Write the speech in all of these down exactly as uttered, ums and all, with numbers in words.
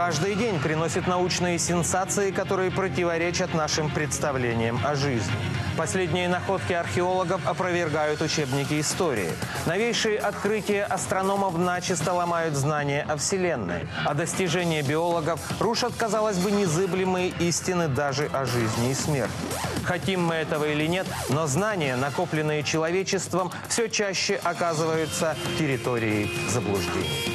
каждый день приносит научные сенсации, которые противоречат нашим представлениям о жизни. Последние находки археологов опровергают учебники истории. Новейшие открытия астрономов начисто ломают знания о Вселенной, а достижения биологов рушат, казалось бы, незыблемые истины даже о жизни и смерти. Хотим мы этого или нет, но знания, накопленные человечеством, все чаще оказываются территорией заблуждений.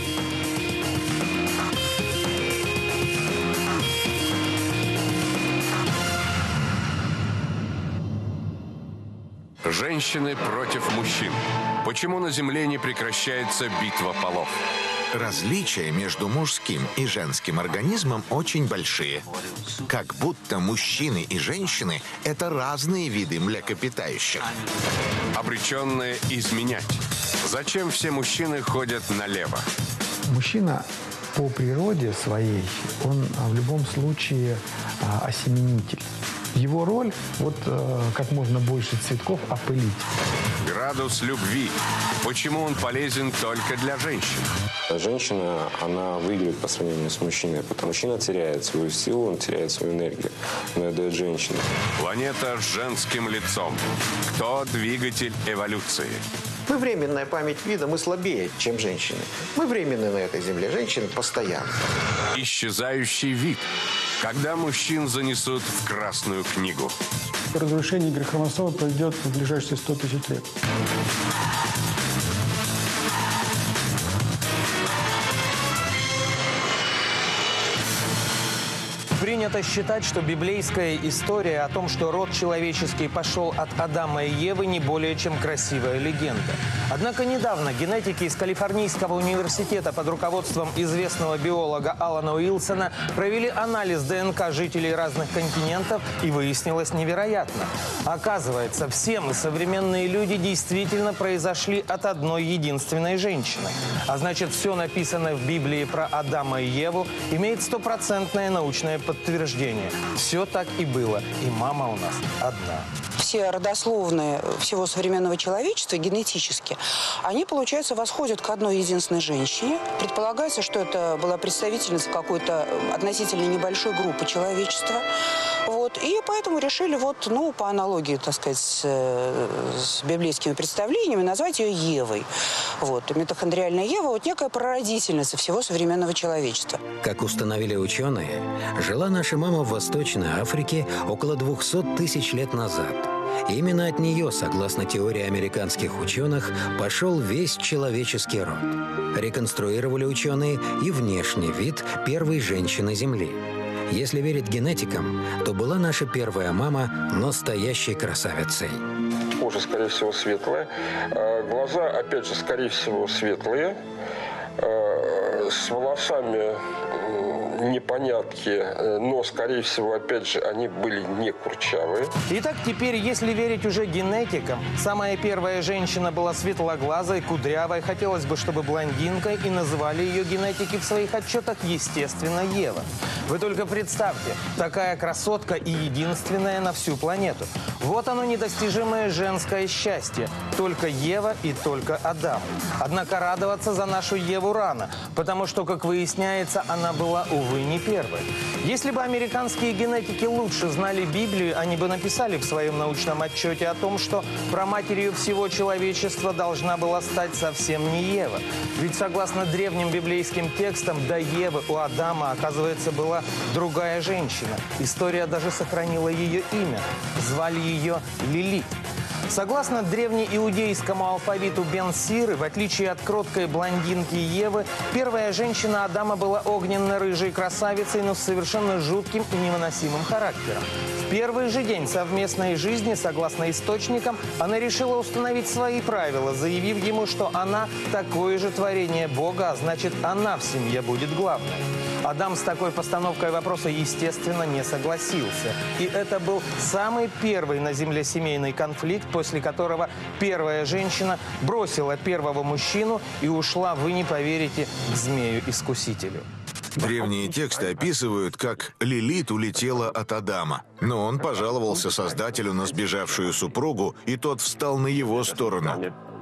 Женщины против мужчин. Почему на Земле не прекращается битва полов? Различия между мужским и женским организмом очень большие. Как будто мужчины и женщины – это разные виды млекопитающих. Обреченные изменять. Зачем все мужчины ходят налево? Мужчина по природе своей, он в любом случае осеменитель. Его роль – вот как можно больше цветков опылить. Градус любви. Почему он полезен только для женщин? Женщина, она выигрывает по сравнению с мужчиной, потому что мужчина теряет свою силу, он теряет свою энергию. Но это дает женщина. Планета с женским лицом. Кто двигатель эволюции? Мы временная память вида, мы слабее, чем женщины. Мы временные на этой земле, женщины постоянно. Исчезающий вид. Когда мужчин занесут в Красную книгу? Разрушение грехромосомы пройдет в ближайшие сто тысяч лет. Принято считать, что библейская история о том, что род человеческий пошел от Адама и Евы, не более чем красивая легенда. Однако недавно генетики из Калифорнийского университета под руководством известного биолога Алана Уилсона провели анализ ДНК жителей разных континентов, и выяснилось невероятно. Оказывается, все мы, современные люди, действительно произошли от одной единственной женщины. А значит, все написанное в Библии про Адама и Еву имеет стопроцентное научное подтверждение. Все так и было. И мама у нас одна. Все родословные всего современного человечества генетически, они, получается, восходят к одной единственной женщине. Предполагается, что это была представительница какой-то относительно небольшой группы человечества. Вот. И поэтому решили, вот, ну, по аналогии, так сказать, с, с библейскими представлениями, назвать ее Евой. Вот. Митохондриальная Ева – вот некая прародительница всего современного человечества. Как установили ученые, жила наша мама в Восточной Африке около двухсот тысяч лет назад. Именно от нее, согласно теории американских ученых, пошел весь человеческий род. Реконструировали ученые и внешний вид первой женщины Земли. Если верить генетикам, то была наша первая мама настоящей красавицей. Кожа, скорее всего, светлая. Глаза, опять же, скорее всего, светлые. С волосами непонятки, но, скорее всего, опять же, они были не курчавые. Итак, теперь, если верить уже генетикам, самая первая женщина была светлоглазой, кудрявой, хотелось бы, чтобы блондинкой, и называли ее генетики в своих отчетах, естественно, Ева. Вы только представьте, такая красотка и единственная на всю планету. Вот оно недостижимое женское счастье. Только Ева и только Адам. Однако радоваться за нашу Еву рано, потому что, как выясняется, она была, увы, не первой. Если бы американские генетики лучше знали Библию, они бы написали в своем научном отчете о том, что праматерью всего человечества должна была стать совсем не Ева. Ведь, согласно древним библейским текстам, до Евы у Адама, оказывается, была другая женщина. История даже сохранила ее имя. Звали ее Лилит. Согласно древнеиудейскому алфавиту Бен-Сиры, в отличие от кроткой блондинки Евы, первая женщина Адама была огненно-рыжей красавицей, но с совершенно жутким и невыносимым характером. В первый же день совместной жизни, согласно источникам, она решила установить свои правила, заявив ему, что она такое же творение Бога, а значит, она в семье будет главной. Адам с такой постановкой вопроса, естественно, не согласился. И это был самый первый на Земле семейный конфликт, после которого первая женщина бросила первого мужчину и ушла, вы не поверите, к змею-искусителю. Древние тексты описывают, как Лилит улетела от Адама. Но он пожаловался Создателю на сбежавшую супругу, и тот встал на его сторону.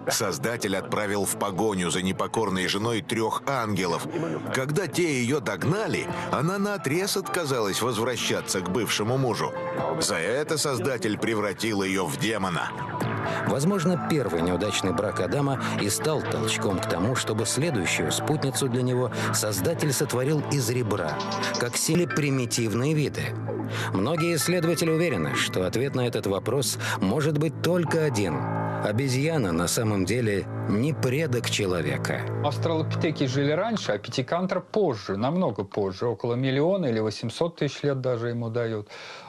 Создатель отправил в погоню за непокорной женой трех ангелов. Когда те ее догнали, она наотрез отказалась возвращаться к бывшему мужу. За это Создатель превратил ее в демона. Возможно, первый неудачный брак Адама и стал толчком к тому, чтобы следующую спутницу для него Создатель сотворил из ребра, как силе примитивные виды. Многие исследователи уверены, что ответ на этот вопрос может быть только один. Обезьяна на самом деле не предок человека. Австралопитеки жили раньше, а пятикантроп позже, намного позже, около миллиона или восемьсот тысяч лет даже ему дают.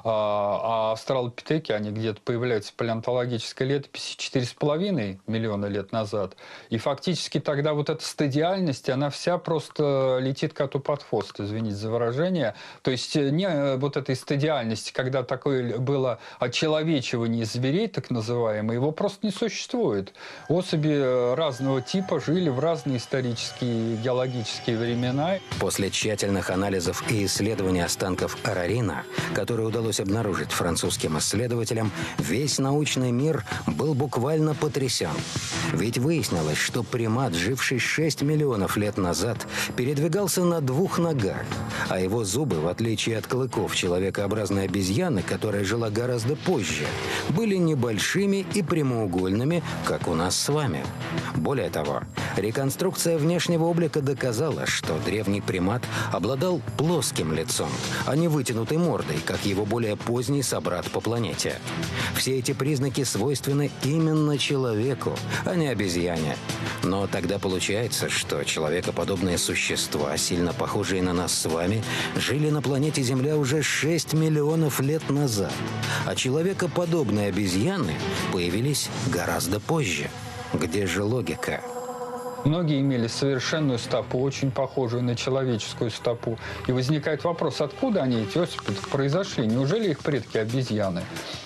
А австралопитеки, они где-то появляются в палеонтологической летописи четыре с половиной миллиона лет назад. И фактически тогда вот эта стадиальность, она вся просто летит коту под хвост, извините за выражение. То есть не вот этой стадиальности, когда такое было очеловечивание зверей, так называемое, его просто не существует. Особи разного типа жили в разные исторические геологические времена. После тщательных анализов и исследований останков арарина, которые удалось обнаружить французским исследователям, весь научный мир был буквально потрясен. Ведь выяснилось, что примат, живший шесть миллионов лет назад, передвигался на двух ногах, а его зубы, в отличие от клыков человекообразной обезьяны, которая жила гораздо позже, были небольшими и прямоугольными, как у нас с вами. Более того, реконструкция внешнего облика доказала, что древний примат обладал плоским лицом, а не вытянутой мордой, как его более поздний собрат по планете. Все эти признаки свойственны именно человеку, а не обезьяне. Но тогда получается, что человекоподобные существа, сильно похожие на нас с вами, жили на планете Земля уже шесть миллионов лет назад, а человекоподобные обезьяны появились гораздо позже. Где же логика? Многие имели совершенную стопу, очень похожую на человеческую стопу. И возникает вопрос, откуда они, эти особи, произошли? Неужели их предки обезьяны?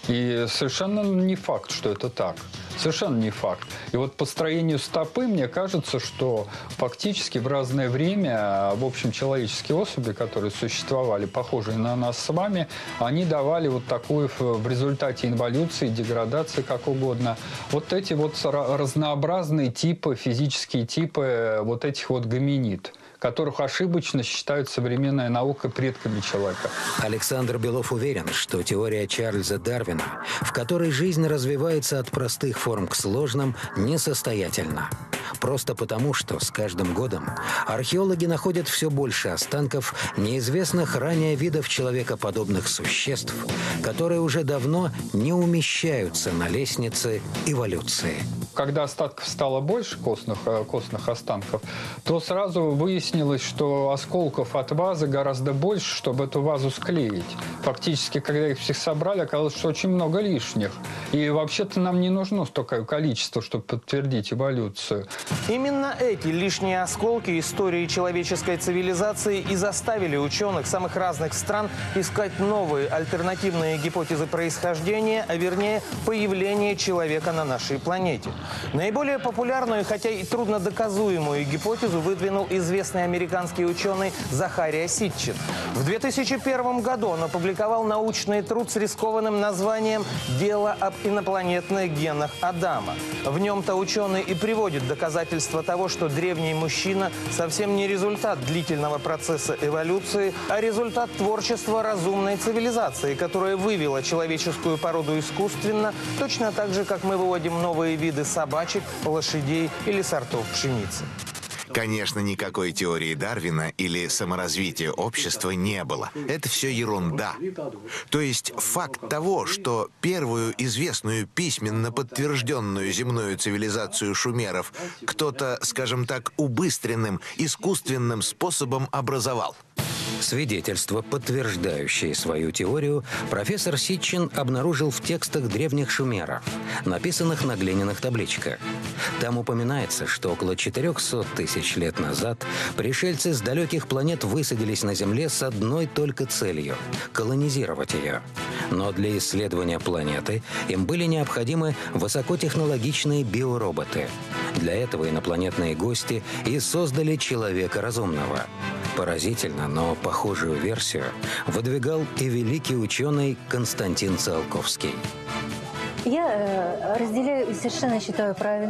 И совершенно не факт, что это так. Совершенно не факт. И вот по строению стопы, мне кажется, что фактически в разное время, в общем, человеческие особи, которые существовали, похожие на нас с вами, они давали вот такую в результате инволюции, деградации, как угодно, вот эти вот разнообразные типы, физические типы вот этих вот гоминид, которых ошибочно считают современная наука предками человека. Александр Белов уверен, что теория Чарльза Дарвина, в которой жизнь развивается от простых форм к сложным, несостоятельна. Просто потому, что с каждым годом археологи находят все больше останков неизвестных ранее видов человекоподобных существ, которые уже давно не умещаются на лестнице эволюции. Когда остатков стало больше, костных, костных останков, то сразу выяснилось, что осколков от вазы гораздо больше, чтобы эту вазу склеить. Фактически, когда их всех собрали, оказалось, что очень много лишних. И вообще-то нам не нужно столько количества, чтобы подтвердить эволюцию. Именно эти лишние осколки истории человеческой цивилизации и заставили ученых самых разных стран искать новые альтернативные гипотезы происхождения, а вернее появления человека на нашей планете. Наиболее популярную, хотя и труднодоказуемую гипотезу выдвинул известный американский ученый Захария Ситчин. В две тысячи первом году он опубликовал научный труд с рискованным названием «Дело об инопланетных генах Адама». В нем-то ученый и приводит доказательства того, что древний мужчина совсем не результат длительного процесса эволюции, а результат творчества разумной цивилизации, которая вывела человеческую породу искусственно, точно так же, как мы выводим новые виды собачек, лошадей или сортов пшеницы. Конечно, никакой теории Дарвина или саморазвития общества не было. Это все ерунда. То есть факт того, что первую известную письменно подтвержденную земную цивилизацию шумеров кто-то, скажем так, убыстренным, искусственным способом образовал. Свидетельства, подтверждающие свою теорию, профессор Ситчин обнаружил в текстах древних шумеров, написанных на глиняных табличках. Там упоминается, что около четырехсот тысяч лет назад пришельцы с далеких планет высадились на Земле с одной только целью – колонизировать ее. Но для исследования планеты им были необходимы высокотехнологичные биороботы. Для этого инопланетные гости и создали человека разумного. Поразительно, но похожую версию выдвигал и великий ученый Константин Циолковский. Я разделяю и совершенно считаю правильной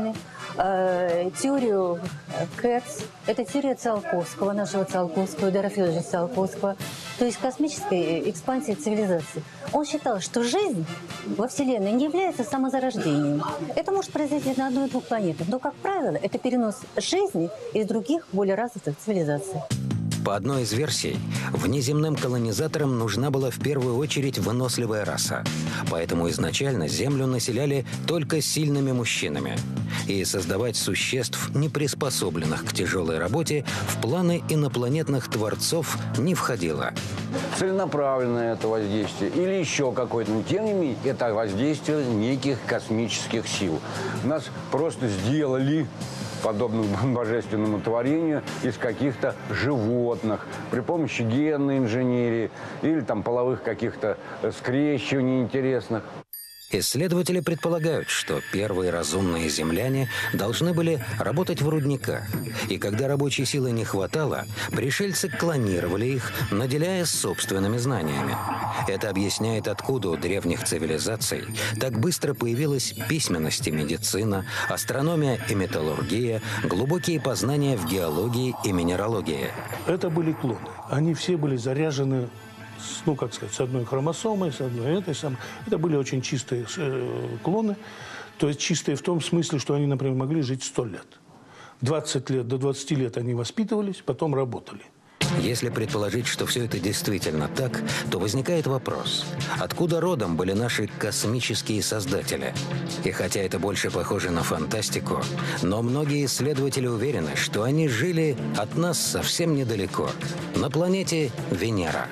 э, теорию Кэтс, это теория Циолковского, нашего Циолковского, Эдуарда Федоровича Циолковского, то есть космической экспансии цивилизации. Он считал, что жизнь во Вселенной не является самозарождением. Это может произойти на одной и двух планетах, но, как правило, это перенос жизни из других, более развитых цивилизаций. По одной из версий, внеземным колонизаторам нужна была в первую очередь выносливая раса. Поэтому изначально Землю населяли только сильными мужчинами. И создавать существ, не приспособленных к тяжелой работе, в планы инопланетных творцов не входило. Целенаправленное это воздействие или еще какое-то. Но тем не менее, это воздействие неких космических сил. Нас просто сделали подобному божественному творению из каких-то животных при помощи генной инженерии или там половых каких-то скрещиваний интересных. Исследователи предполагают, что первые разумные земляне должны были работать в рудниках. И когда рабочей силы не хватало, пришельцы клонировали их, наделяя собственными знаниями. Это объясняет, откуда у древних цивилизаций так быстро появилась письменность и медицина, астрономия и металлургия, глубокие познания в геологии и минералогии. Это были клоны. Они все были заряжены, ну, как сказать, с одной хромосомой, с одной этой самой. Это были очень чистые э, клоны. То есть чистые в том смысле, что они, например, могли жить сто лет. двадцать лет, до двадцати лет они воспитывались, потом работали. Если предположить, что все это действительно так, то возникает вопрос, откуда родом были наши космические создатели? И хотя это больше похоже на фантастику, но многие исследователи уверены, что они жили от нас совсем недалеко, на планете Венера.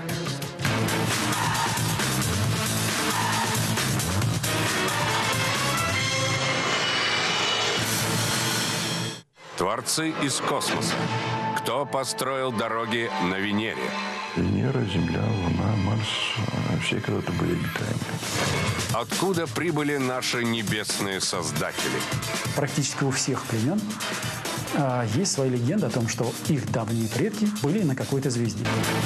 Творцы из космоса. Кто построил дороги на Венере? Венера, Земля, Луна, Марс – все когда-то были обитаемые. Откуда прибыли наши небесные создатели? Практически у всех племен а, есть своя легенда о том, что их давние предки были на какой-то звезде.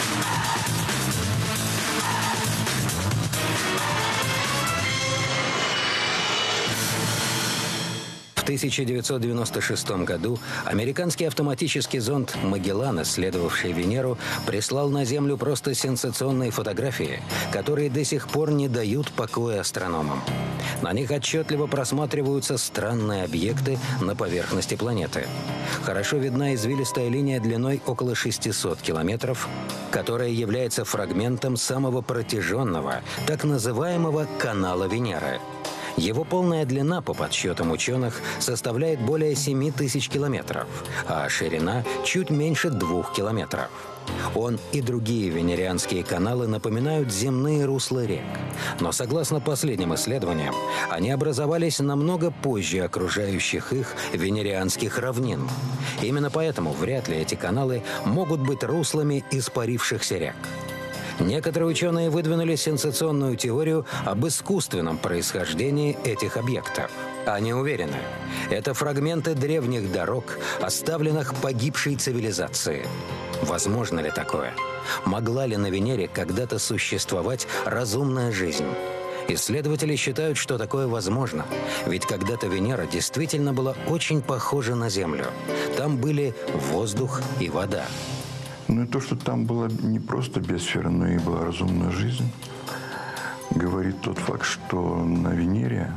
В тысяча девятьсот девяносто шестом году американский автоматический зонд «Магеллан», исследовавший Венеру, прислал на Землю просто сенсационные фотографии, которые до сих пор не дают покоя астрономам. На них отчетливо просматриваются странные объекты на поверхности планеты. Хорошо видна извилистая линия длиной около шестисот километров, которая является фрагментом самого протяженного, так называемого канала Венеры. Его полная длина, по подсчетам ученых, составляет более семи тысяч километров, а ширина чуть меньше двух километров. Он и другие венерианские каналы напоминают земные русла рек. Но, согласно последним исследованиям, они образовались намного позже окружающих их венерианских равнин. Именно поэтому вряд ли эти каналы могут быть руслами испарившихся рек. Некоторые ученые выдвинули сенсационную теорию об искусственном происхождении этих объектов. Они уверены, это фрагменты древних дорог, оставленных погибшей цивилизацией. Возможно ли такое? Могла ли на Венере когда-то существовать разумная жизнь? Исследователи считают, что такое возможно. Ведь когда-то Венера действительно была очень похожа на Землю. Там были воздух и вода. Ну и то, что там была не просто биосфера, но и была разумная жизнь, говорит тот факт, что на Венере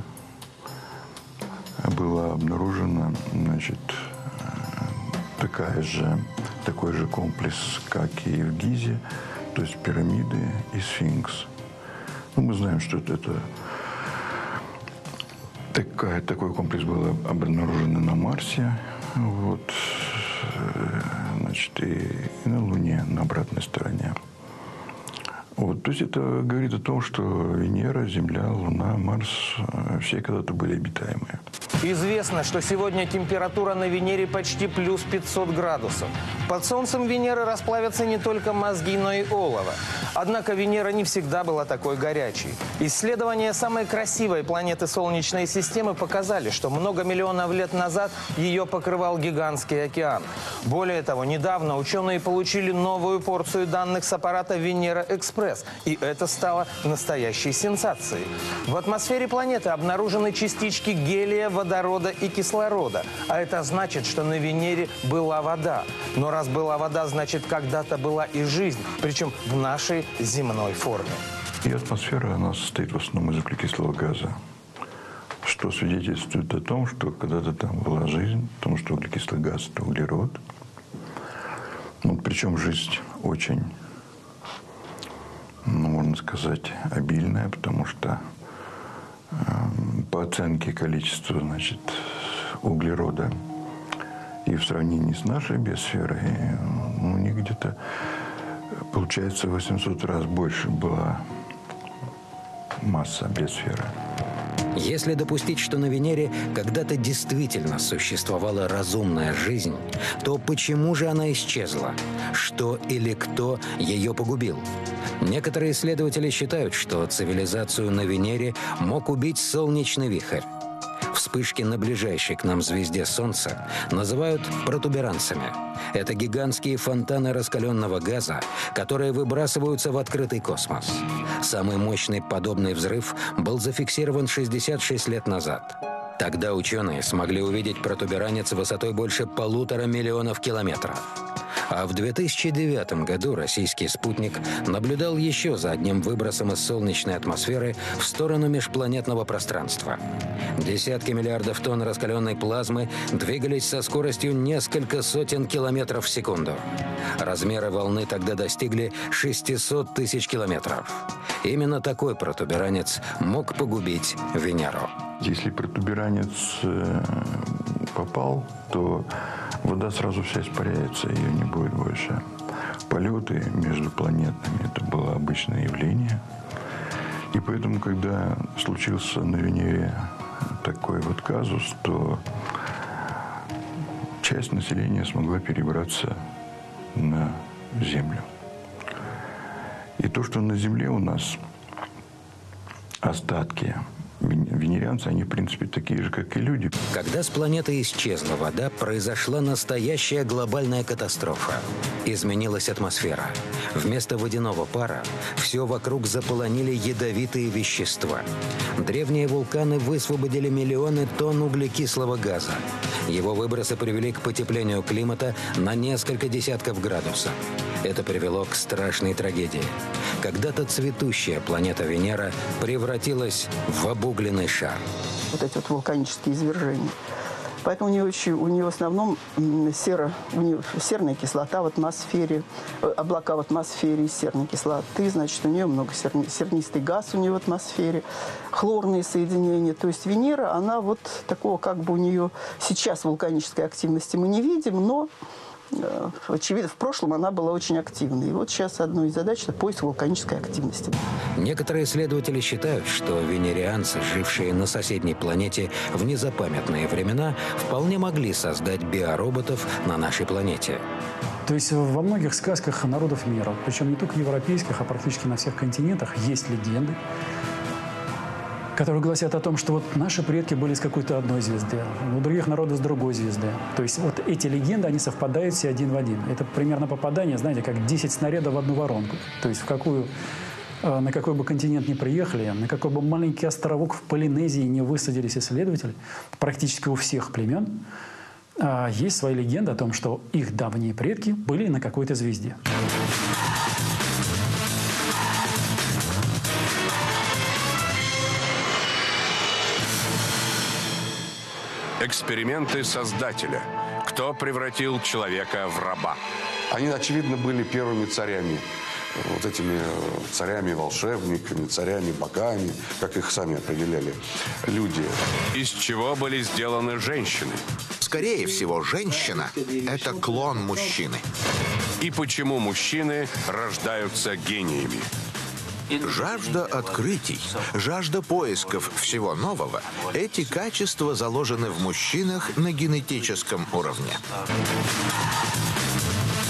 была обнаружена, значит, такая же, такой же комплекс, как и в Гизе, то есть пирамиды и сфинкс. Ну, мы знаем, что это, это такая, такой комплекс был обнаружен на Марсе, вот, значит, и, и на Луне, на обратной стороне. Вот, то есть это говорит о том, что Венера, Земля, Луна, Марс все когда-то были обитаемые. Известно, что сегодня температура на Венере почти плюс пятьсот градусов. Под солнцем Венеры расплавятся не только мозги, но и олово. Однако Венера не всегда была такой горячей. Исследования самой красивой планеты Солнечной системы показали, что много миллионов лет назад ее покрывал гигантский океан. Более того, недавно ученые получили новую порцию данных с аппарата Венера-Экспресс. И это стало настоящей сенсацией. В атмосфере планеты обнаружены частички гелия, водорода и кислорода. А это значит, что на Венере была вода. Но раз была вода, значит, когда-то была и жизнь, причем в нашей земной форме. И атмосфера, она состоит в основном из углекислого газа, что свидетельствует о том, что когда-то там была жизнь, потому что углекислый газ – это углерод. Ну, причем жизнь очень, ну, можно сказать, обильная, потому что э, по оценке количества, значит, углерода и в сравнении с нашей биосферой, ну, у них где-то, получается, в восемьсот раз больше была масса биосферы. Если допустить, что на Венере когда-то действительно существовала разумная жизнь, то почему же она исчезла? Что или кто ее погубил? Некоторые исследователи считают, что цивилизацию на Венере мог убить солнечный вихрь. Вспышки на ближайшей к нам звезде Солнца называют протуберанцами. Это гигантские фонтаны раскаленного газа, которые выбрасываются в открытый космос. Самый мощный подобный взрыв был зафиксирован шестьдесят шесть лет назад. Тогда ученые смогли увидеть протуберанец высотой больше полутора миллионов километров. А в две тысячи девятом году российский спутник наблюдал еще за одним выбросом из солнечной атмосферы в сторону межпланетного пространства. Десятки миллиардов тонн раскаленной плазмы двигались со скоростью несколько сотен километров в секунду. Размеры волны тогда достигли шестисот тысяч километров. Именно такой протуберанец мог погубить Венеру. Если протуберанец э, попал, то вода сразу вся испаряется, ее не будет больше. Полеты между планетами – это было обычное явление. И поэтому, когда случился на Венере такой вот казус, то часть населения смогла перебраться на Землю. И то, что на Земле у нас остатки венерианцы, они, в принципе, такие же, как и люди. Когда с планеты исчезла вода, произошла настоящая глобальная катастрофа. Изменилась атмосфера. Вместо водяного пара все вокруг заполонили ядовитые вещества. Древние вулканы высвободили миллионы тонн углекислого газа. Его выбросы привели к потеплению климата на несколько десятков градусов. Это привело к страшной трагедии. Когда-то цветущая планета Венера превратилась в обугленный шар. Вот эти вот вулканические извержения. Поэтому у нее, очень, у нее в основном сера, у нее серная кислота в атмосфере, облака в атмосфере из серной кислоты, значит, у нее много серни, сернистый газ у нее в атмосфере, хлорные соединения. То есть Венера, она вот такого, как бы у нее сейчас вулканической активности мы не видим, но очевидно, в прошлом она была очень активной. И вот сейчас одной из задач – это поиск вулканической активности. Некоторые исследователи считают, что венерианцы, жившие на соседней планете в незапамятные времена, вполне могли создать биороботов на нашей планете. То есть во многих сказках народов мира, причем не только европейских, а практически на всех континентах, есть легенды, которые гласят о том, что вот наши предки были с какой-то одной звезды, у других народов с другой звезды. То есть вот эти легенды, они совпадают все один в один. Это примерно попадание, знаете, как десять снарядов в одну воронку. То есть в какую, на какой бы континент ни приехали, на какой бы маленький островок в Полинезии не высадились исследователи, практически у всех племен есть своя легенда о том, что их давние предки были на какой-то звезде. Эксперименты Создателя. Кто превратил человека в раба? Они, очевидно, были первыми царями. Вот этими царями, волшебниками, царями, богами, как их сами определяли люди. Из чего были сделаны женщины? Скорее всего, женщина – это клон мужчины. И почему мужчины рождаются гениями? Жажда открытий, жажда поисков всего нового – эти качества заложены в мужчинах на генетическом уровне.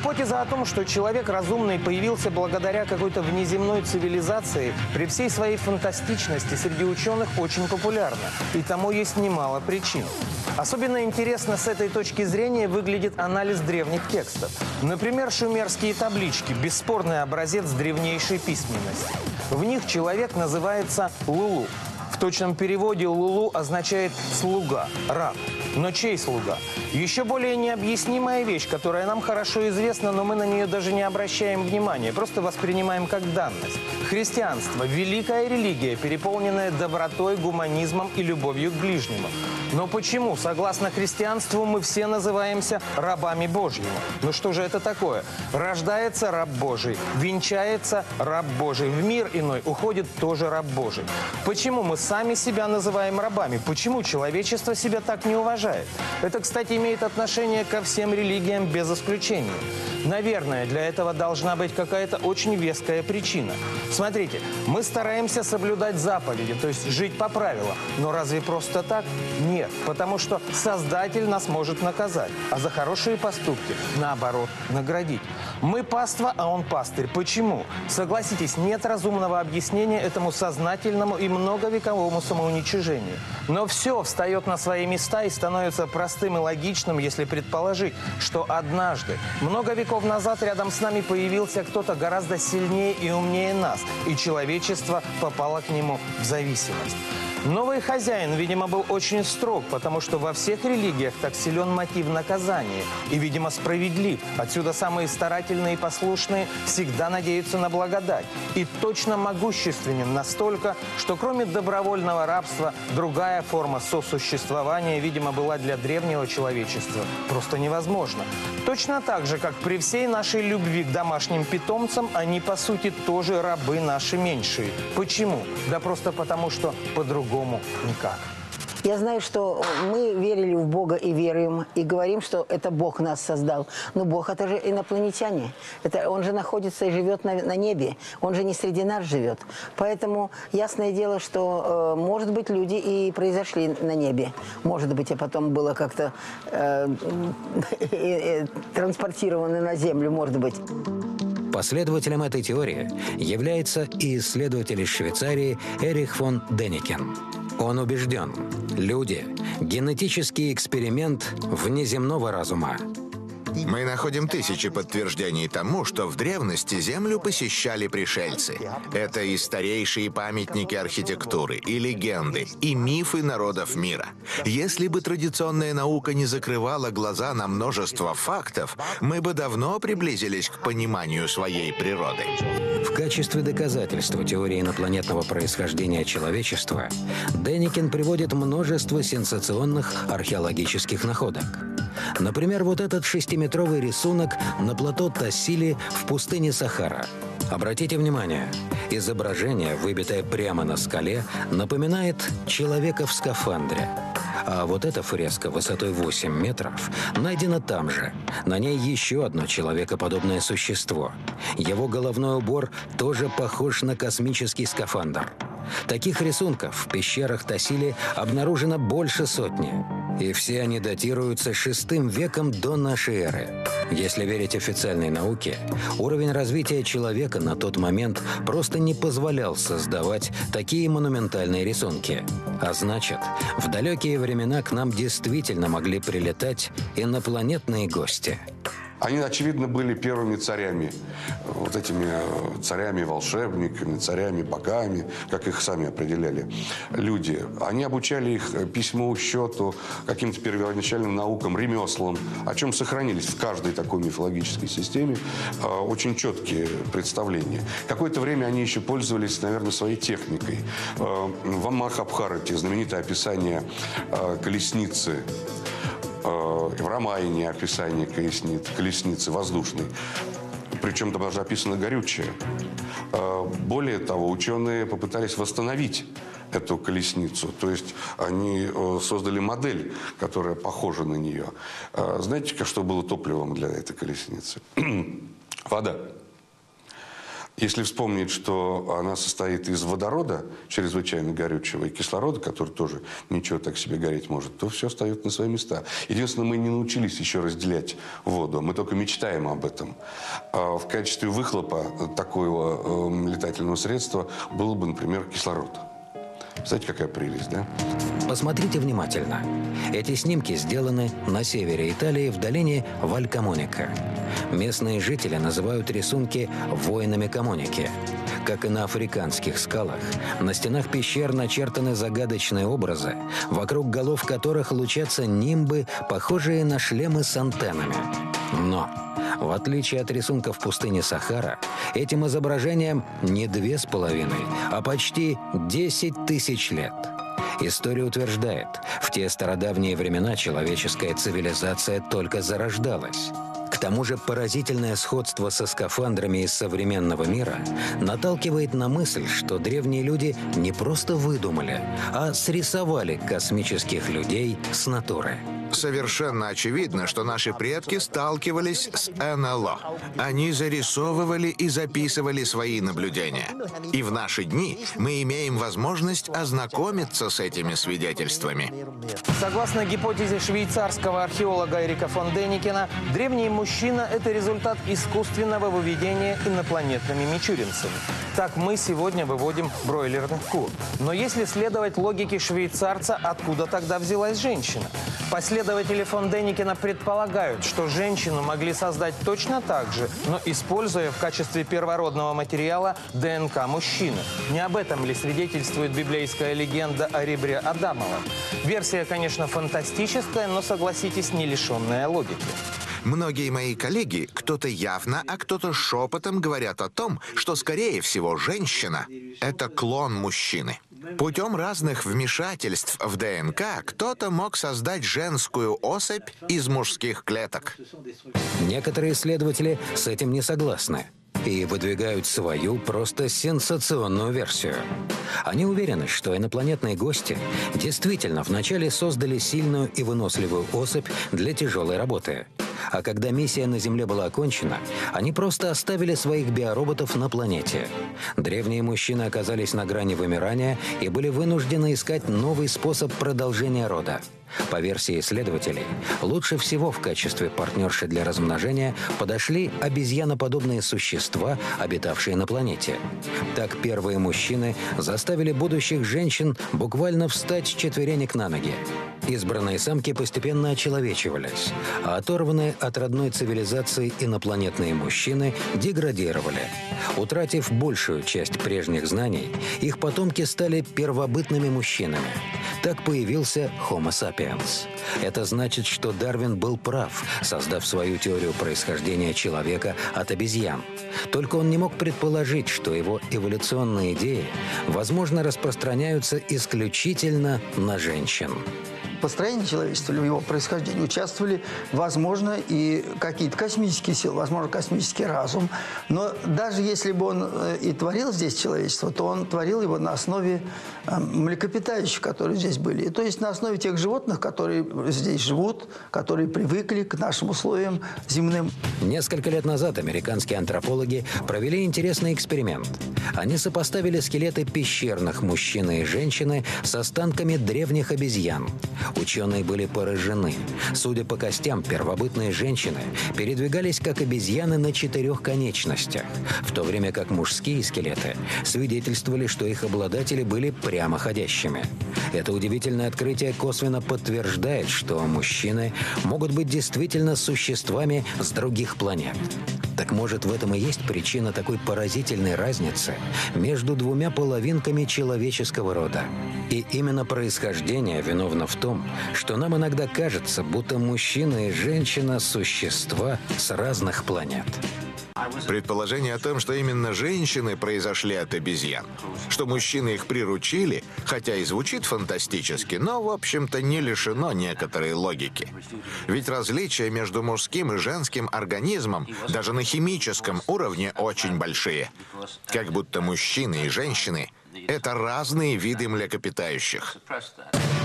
Гипотеза о том, что человек разумный появился благодаря какой-то внеземной цивилизации, при всей своей фантастичности среди ученых очень популярна. И тому есть немало причин. Особенно интересно с этой точки зрения выглядит анализ древних текстов. Например, шумерские таблички – бесспорный образец древнейшей письменности. В них человек называется Лулу. В точном переводе Лулу означает «слуга», «раб». Но чей слуга? Еще более необъяснимая вещь, которая нам хорошо известна, но мы на нее даже не обращаем внимания, просто воспринимаем как данность. Христианство – великая религия, переполненная добротой, гуманизмом и любовью к ближнему. Но почему, согласно христианству, мы все называемся рабами Божьими? Ну что же это такое? Рождается раб Божий, венчается раб Божий, в мир иной уходит тоже раб Божий. Почему мы сами себя называем рабами? Почему человечество себя так не уважает? Это, кстати, имеет отношение ко всем религиям без исключения. Наверное, для этого должна быть какая-то очень веская причина. Смотрите, мы стараемся соблюдать заповеди, то есть жить по правилам. Но разве просто так? Нет, потому что Создатель нас может наказать, а за хорошие поступки, наоборот, наградить. Мы паства, а он пастырь. Почему? Согласитесь, нет разумного объяснения этому сознательному и многовековому самоуничижению. Но все встает на свои места и становится простым и логичным, если предположить, что однажды, много веков назад, рядом с нами появился кто-то гораздо сильнее и умнее нас, и человечество попало к нему в зависимость. Новый хозяин, видимо, был очень строг, потому что во всех религиях так силен мотив наказания и, видимо, справедлив. Отсюда самые старательные и послушные всегда надеются на благодать. И точно могущественен настолько, что кроме добровольного рабства, другая форма сосуществования, видимо, была для древнего человечества просто невозможна. Точно так же, как при всей нашей любви к домашним питомцам, они, по сути, тоже рабы наши меньшие. Почему? Да просто потому, что по-другому никак. Я знаю, что мы верили в Бога и веруем, и говорим, что это Бог нас создал. Но Бог – это же инопланетяне. Это, он же находится и живет на, на небе. Он же не среди нас живет. Поэтому ясное дело, что, э, может быть, люди и произошли на небе. Может быть, а потом было как-то э, э, э, транспортировано на землю, может быть. Последователем этой теории является и исследователь из Швейцарии Эрих фон Деникен. Он убежден, люди – генетический эксперимент внеземного разума. Мы находим тысячи подтверждений тому, что в древности Землю посещали пришельцы. Это и старейшие памятники архитектуры, и легенды, и мифы народов мира. Если бы традиционная наука не закрывала глаза на множество фактов, мы бы давно приблизились к пониманию своей природы. В качестве доказательства теории инопланетного происхождения человечества Деникин приводит множество сенсационных археологических находок. Например, вот этот шестиметровый рисунок на плато Тассили в пустыне Сахара. Обратите внимание, изображение, выбитое прямо на скале, напоминает человека в скафандре. А вот эта фреска высотой восемь метров найдена там же. На ней еще одно человекоподобное существо. Его головной убор тоже похож на космический скафандр. Таких рисунков в пещерах Тассили обнаружено больше сотни. И все они датируются шестым веком до нашей эры. Если верить официальной науке, уровень развития человека на тот момент просто не позволял создавать такие монументальные рисунки. А значит, в далекие времена к нам действительно могли прилетать инопланетные гости. Они, очевидно, были первыми царями, вот этими царями-волшебниками, царями-богами, как их сами определяли люди. Они обучали их письму, счету, каким-то первоначальным наукам, ремеслам, о чем сохранились в каждой такой мифологической системе очень четкие представления. Какое-то время они еще пользовались, наверное, своей техникой. В Махабхарате знаменитое описание колесницы, в Рамаяне описание колесницы, колесницы воздушной. Причем там даже описано горючее. Более того, ученые попытались восстановить эту колесницу. То есть они создали модель, которая похожа на нее. Знаете, что было топливом для этой колесницы? Вода. Если вспомнить, что она состоит из водорода, чрезвычайно горючего, и кислорода, который тоже ничего так себе гореть может, то все встает на свои места. Единственное, мы не научились еще разделять воду. Мы только мечтаем об этом. А в качестве выхлопа такого э, летательного средства был бы, например, кислород. Знаете, какая прелесть, да? Посмотрите внимательно. Эти снимки сделаны на севере Италии, в долине Валь-Камоника. Местные жители называют рисунки «воинами Камоники». Как и на африканских скалах, на стенах пещер начертаны загадочные образы, вокруг голов которых лучатся нимбы, похожие на шлемы с антеннами. Но, в отличие от рисунков пустыни Сахара, этим изображениям не две с половиной, а почти десять тысяч лет. История утверждает, в те стародавние времена человеческая цивилизация только зарождалась. К тому же поразительное сходство со скафандрами из современного мира наталкивает на мысль, что древние люди не просто выдумали, а срисовали космических людей с натуры. Совершенно очевидно, что наши предки сталкивались с эн эл о. Они зарисовывали и записывали свои наблюдения. И в наши дни мы имеем возможность ознакомиться с этими свидетельствами. Согласно гипотезе швейцарского археолога Эрика фон Деникена, древний мужчина – это результат искусственного выведения инопланетными мичуринцами. Так мы сегодня выводим бройлерных кур. Но если следовать логике швейцарца, откуда тогда взялась женщина? Последователи фон Деникена предполагают, что женщину могли создать точно так же, но используя в качестве первородного материала дэ эн ка мужчины. Не об этом ли свидетельствует библейская легенда о ребре Адамова? Версия, конечно, фантастическая, но, согласитесь, не лишенная логики. Многие мои коллеги, кто-то явно, а кто-то шепотом говорят о том, что, скорее всего, женщина – это клон мужчины. Путем разных вмешательств в дэ эн ка кто-то мог создать женскую особь из мужских клеток. Некоторые исследователи с этим не согласны и выдвигают свою просто сенсационную версию. Они уверены, что инопланетные гости действительно вначале создали сильную и выносливую особь для тяжелой работы. А когда миссия на Земле была окончена, они просто оставили своих биороботов на планете. Древние мужчины оказались на грани вымирания и были вынуждены искать новый способ продолжения рода. По версии исследователей, лучше всего в качестве партнерши для размножения подошли обезьяноподобные существа, обитавшие на планете. Так первые мужчины заставили будущих женщин буквально встать с четверенек на ноги. Избранные самки постепенно очеловечивались, а оторванные от родной цивилизации инопланетные мужчины деградировали. Утратив большую часть прежних знаний, их потомки стали первобытными мужчинами. Так появился Homo sapiens. Это значит, что Дарвин был прав, создав свою теорию происхождения человека от обезьян. Только он не мог предположить, что его эволюционные идеи, возможно, распространяются исключительно на женщин. В построении человечества, в его происхождении участвовали, возможно, и какие-то космические силы, возможно, космический разум. Но даже если бы он и творил здесь человечество, то он творил его на основе млекопитающих, которые здесь были. То есть на основе тех животных, которые здесь живут, которые привыкли к нашим условиям земным. Несколько лет назад американские антропологи провели интересный эксперимент. Они сопоставили скелеты пещерных мужчины и женщины с останками древних обезьян. Ученые были поражены. Судя по костям, первобытные женщины передвигались как обезьяны на четырех конечностях, в то время как мужские скелеты свидетельствовали, что их обладатели были прямоходящими. Это удивительное открытие косвенно подтверждает, что мужчины могут быть действительно существами с других планет. Так может, в этом и есть причина такой поразительной разницы между двумя половинками человеческого рода? И именно происхождение виновно в том, что нам иногда кажется, будто мужчина и женщина – существа с разных планет. Предположение о том, что именно женщины произошли от обезьян, что мужчины их приручили, хотя и звучит фантастически, но, в общем-то, не лишено некоторой логики. Ведь различия между мужским и женским организмом даже на химическом уровне очень большие. Как будто мужчины и женщины – это разные виды млекопитающих.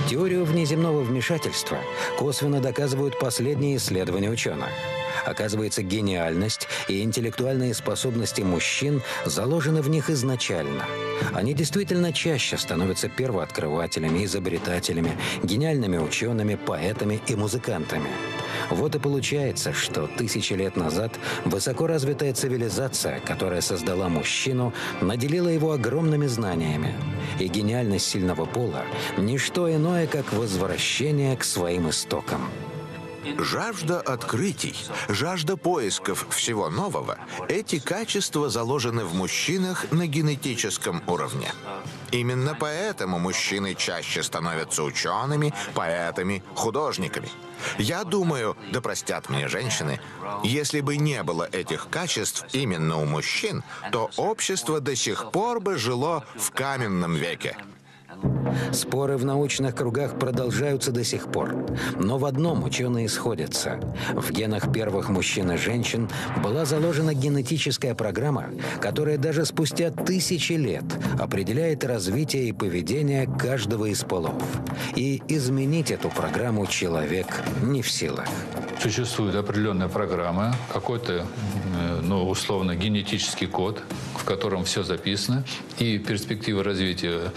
Теорию внеземного вмешательства косвенно доказывают последние исследования ученых. Оказывается, гениальность и интеллектуальные способности мужчин заложены в них изначально. Они действительно чаще становятся первооткрывателями, изобретателями, гениальными учеными, поэтами и музыкантами. Вот и получается, что тысячи лет назад высокоразвитая цивилизация, которая создала мужчину, наделила его огромными знаниями. И гениальность сильного пола – ничто иное, как возвращение к своим истокам. Жажда открытий, жажда поисков всего нового – эти качества заложены в мужчинах на генетическом уровне. Именно поэтому мужчины чаще становятся учеными, поэтами, художниками. Я думаю, да простят мне женщины, если бы не было этих качеств именно у мужчин, то общество до сих пор бы жило в каменном веке. Споры в научных кругах продолжаются до сих пор. Но в одном ученые сходятся. В генах первых мужчин и женщин была заложена генетическая программа, которая даже спустя тысячи лет определяет развитие и поведение каждого из полов. И изменить эту программу человек не в силах. Существует определенная программа, какой-то, ну, условно, генетический код, в котором все записано, и перспектива развития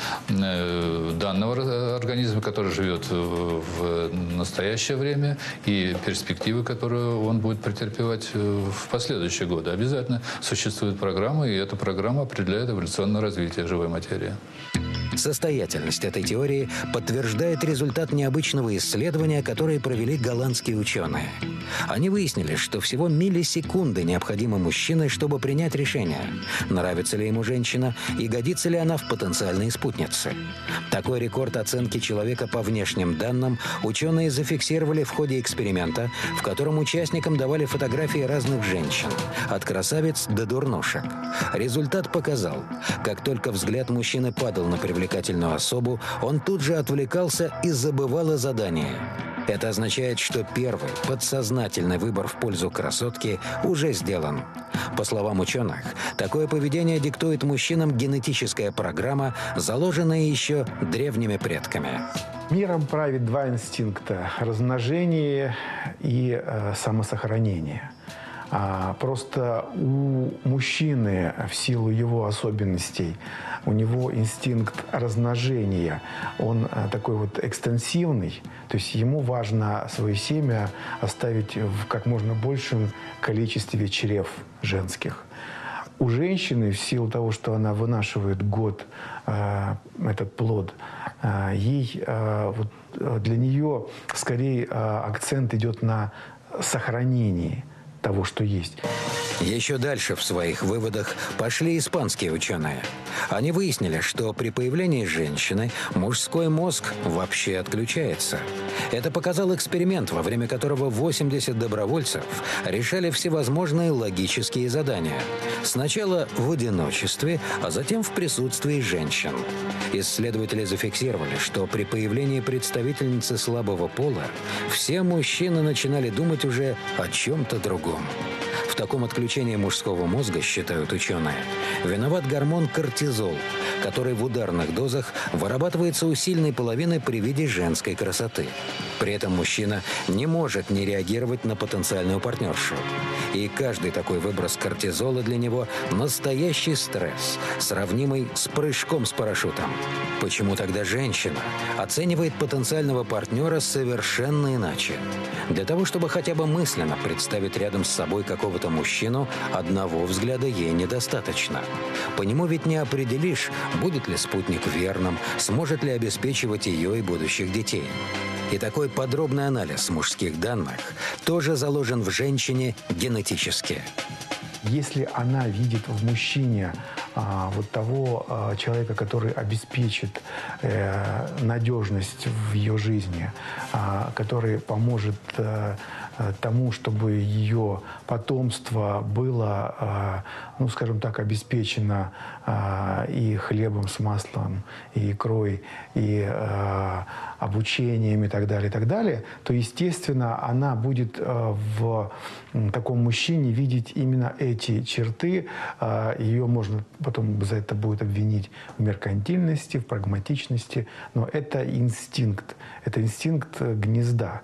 данного организма, который живет в настоящее время, и перспективы, которые он будет претерпевать в последующие годы. Обязательно существует программа, и эта программа определяет эволюционное развитие живой материи. Состоятельность этой теории подтверждает результат необычного исследования, которое провели голландские ученые. Они выяснили, что всего миллисекунды необходимы мужчине, чтобы принять решение, нравится ли ему женщина и годится ли она в потенциальные спутницы. Такой рекорд оценки человека по внешним данным ученые зафиксировали в ходе эксперимента, в котором участникам давали фотографии разных женщин, от красавиц до дурнушек. Результат показал, как только взгляд мужчины падал на привлекательную особу, он тут же отвлекался и забывал о задании. Это означает, что первый подсознательный выбор в пользу красотки уже сделан. По словам ученых, такое поведение диктует мужчинам генетическая программа, заложенная еще древними предками. Миром правит два инстинкта – размножение и э, самосохранение. А, просто у мужчины, в силу его особенностей, у него инстинкт размножения, он а, такой вот экстенсивный, то есть ему важно свое семя оставить в как можно большем количестве чрев женских. У женщины, в силу того, что она вынашивает год э, этот плод, э, ей, э, вот, для нее скорее э, акцент идет на сохранении того, что есть. Еще дальше в своих выводах пошли испанские ученые. Они выяснили, что при появлении женщины мужской мозг вообще отключается. Это показал эксперимент, во время которого восемьдесят добровольцев решали всевозможные логические задания. Сначала в одиночестве, а затем в присутствии женщин. Исследователи зафиксировали, что при появлении представительницы слабого пола все мужчины начинали думать уже о чем-то другом. В таком отключении мужского мозга, считают ученые, виноват гормон кортизол, который в ударных дозах вырабатывается у сильной половины при виде женской красоты. При этом мужчина не может не реагировать на потенциальную партнершу. И каждый такой выброс кортизола для него – настоящий стресс, сравнимый с прыжком с парашютом. Почему тогда женщина оценивает потенциального партнера совершенно иначе? Для того, чтобы хотя бы мысленно представить рядом с собой какого-то мужчину, одного взгляда ей недостаточно. По нему ведь не определишь, будет ли спутник верным, сможет ли обеспечивать ее и будущих детей. И такой подробный анализ мужских данных тоже заложен в женщине генетически. Если она видит в мужчине а, вот того а, человека, который обеспечит э, надежность в ее жизни, а, который поможет э, тому, чтобы ее потомство было, а, ну, скажем так, обеспечено а, и хлебом с маслом, и икрой, и а, обучением и так далее, и так далее, то, естественно, она будет э, в э, таком мужчине видеть именно эти черты. Э, ее можно потом за это будет обвинить в меркантильности, в прагматичности, но это инстинкт, это инстинкт гнезда.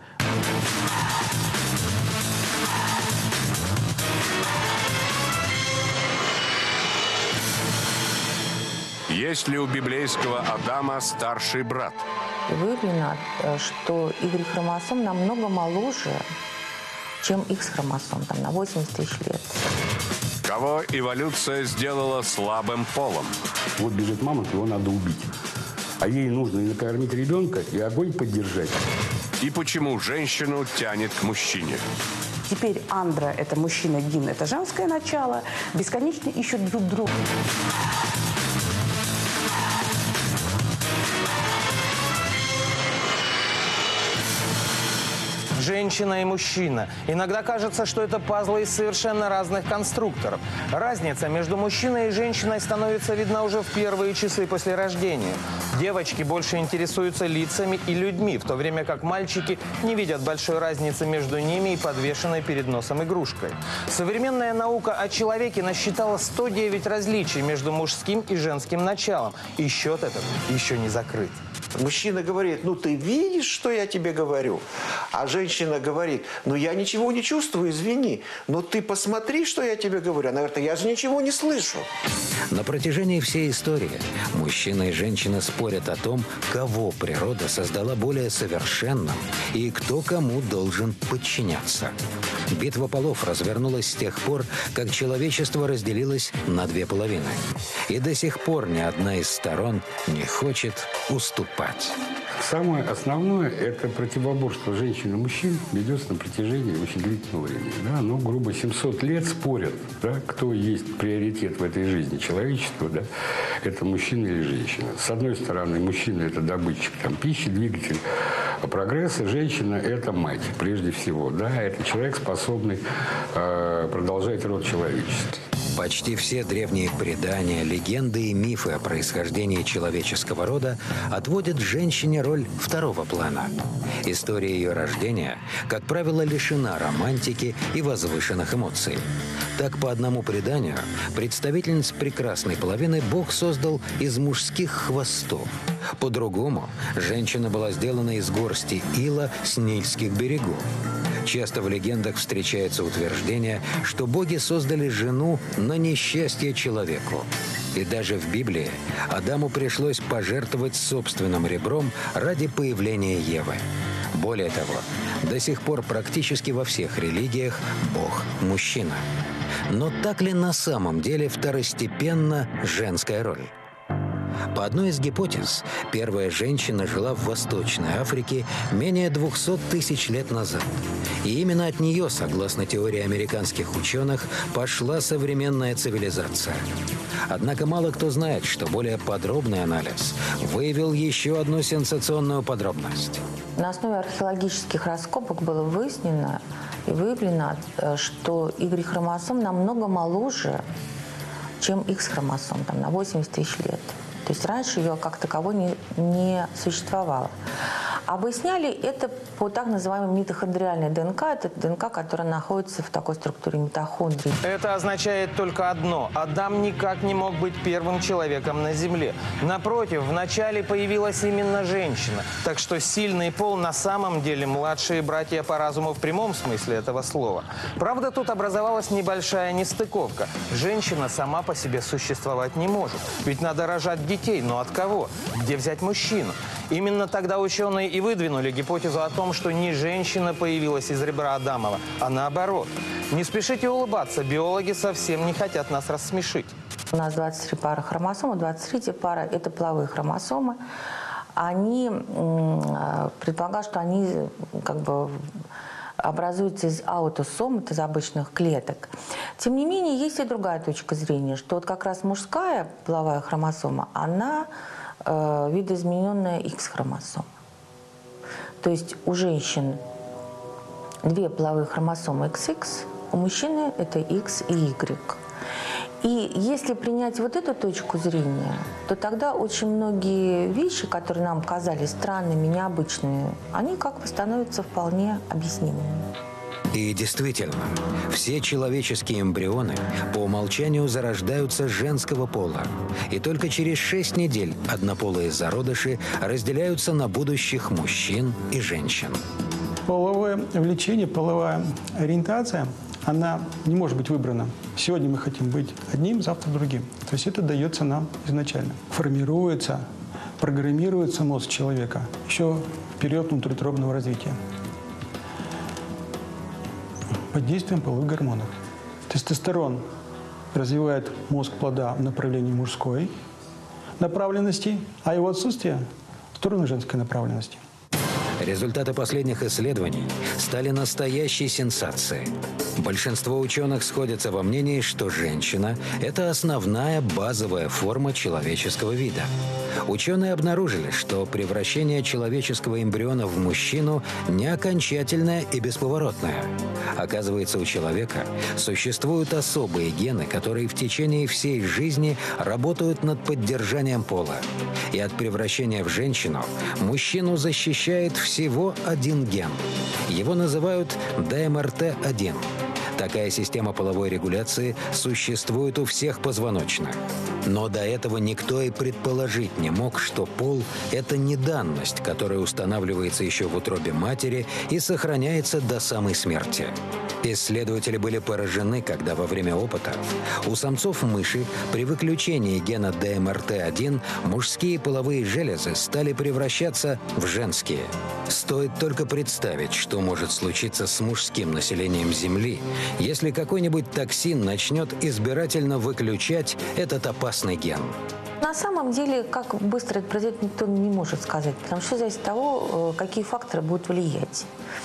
Есть ли у библейского Адама старший брат? Выявлено, что Y-хромосом намного моложе, чем X-хромосом, там, на восемьдесят тысяч лет. Кого эволюция сделала слабым полом? Вот бежит мамонт, его надо убить. А ей нужно и накормить ребенка, и огонь поддержать. И почему женщину тянет к мужчине? Теперь андра – это мужчина, гин – это женское начало. Бесконечно ищут друг друга. Женщина и мужчина. Иногда кажется, что это пазлы из совершенно разных конструкторов. Разница между мужчиной и женщиной становится видна уже в первые часы после рождения. Девочки больше интересуются лицами и людьми, в то время как мальчики не видят большой разницы между ними и подвешенной перед носом игрушкой. Современная наука о человеке насчитала сто девять различий между мужским и женским началом. И счет этот еще не закрыт. Мужчина говорит, ну ты видишь, что я тебе говорю? А женщина говорит, ну я ничего не чувствую, извини. Но ты посмотри, что я тебе говорю. Она говорит, я же ничего не слышу. На протяжении всей истории мужчина и женщина спорят о том, кого природа создала более совершенным и кто кому должен подчиняться. Битва полов развернулась с тех пор, как человечество разделилось на две половины. И до сих пор ни одна из сторон не хочет уступать. Самое основное – это противоборство женщин и мужчин ведется на протяжении очень длительного времени. Да? Ну, грубо, семьсот лет спорят, да, кто есть приоритет в этой жизни человечества, да? Это мужчина или женщина. С одной стороны, мужчина – это добытчик там, пищи, двигатель прогресса, женщина – это мать, прежде всего. Да? Это человек, способный э, продолжать род человечества. Почти все древние предания, легенды и мифы о происхождении человеческого рода отводят женщине роль второго плана. История ее рождения, как правило, лишена романтики и возвышенных эмоций. Так, по одному преданию, представительниц прекрасной половины Бог создал из мужских хвостов. По-другому, женщина была сделана из горсти ила с Нильских берегов. Часто в легендах встречается утверждение, что боги создали жену на несчастье человеку. И даже в Библии Адаму пришлось пожертвовать собственным ребром ради появления Евы. Более того, до сих пор практически во всех религиях Бог – мужчина. Но так ли на самом деле второстепенна женская роль? По одной из гипотез, первая женщина жила в Восточной Африке менее двухсот тысяч лет назад. И именно от нее, согласно теории американских ученых, пошла современная цивилизация. Однако мало кто знает, что более подробный анализ выявил еще одну сенсационную подробность. На основе археологических раскопок было выяснено и выявлено, что Y-хромосом намного моложе, чем X-хромосом, там, на восемьдесят тысяч лет. То есть раньше ее как таковой не, не существовало. А выясняли это по так называемой митохондриальной ДНК. Это ДНК, которая находится в такой структуре митохондрий. Это означает только одно. Адам никак не мог быть первым человеком на Земле. Напротив, вначале появилась именно женщина. Так что сильный пол на самом деле младшие братья по разуму в прямом смысле этого слова. Правда, тут образовалась небольшая нестыковка. Женщина сама по себе существовать не может. Ведь надо рожать детей. Но от кого? Где взять мужчину? Именно тогда ученые и выдвинули гипотезу о том, что не женщина появилась из ребра Адамова, а наоборот. Не спешите улыбаться, биологи совсем не хотят нас рассмешить. У нас двадцать три пары хромосом, двадцать третья пара – это половые хромосомы. Они предполагают, что они как бы образуются из аутосом, это из обычных клеток. Тем не менее, есть и другая точка зрения, что вот как раз мужская половая хромосома, она э, видоизмененная X-хромосома. То есть у женщин две половые хромосомы икс икс, у мужчины это X и Y. И если принять вот эту точку зрения, то тогда очень многие вещи, которые нам казались странными, необычными, они как бы становятся вполне объяснимыми. И действительно, все человеческие эмбрионы по умолчанию зарождаются женского пола. И только через шесть недель однополые зародыши разделяются на будущих мужчин и женщин. Половое влечение, половая ориентация, она не может быть выбрана. Сегодня мы хотим быть одним, завтра другим. То есть это дается нам изначально. Формируется, программируется мозг человека еще в период внутриутробного развития под действием половых гормонов. Тестостерон развивает мозг плода в направлении мужской направленности, а его отсутствие в сторону женской направленности. Результаты последних исследований стали настоящей сенсацией. Большинство ученых сходятся во мнении, что женщина – это основная базовая форма человеческого вида. Ученые обнаружили, что превращение человеческого эмбриона в мужчину не окончательное и бесповоротное. Оказывается, у человека существуют особые гены, которые в течение всей жизни работают над поддержанием пола. И от превращения в женщину мужчину защищает всего один ген. Его называют ди эм эр тэ один. Такая система половой регуляции существует у всех позвоночных. Но до этого никто и предположить не мог, что пол – это не данность, которая устанавливается еще в утробе матери и сохраняется до самой смерти. Исследователи были поражены, когда во время опытов у самцов мыши при выключении гена ди эм эр тэ один мужские половые железы стали превращаться в женские. Стоит только представить, что может случиться с мужским населением Земли, если какой-нибудь токсин начнет избирательно выключать этот опасный ген. На самом деле, как быстро это произойдет, никто не может сказать, потому что зависит от того, какие факторы будут влиять.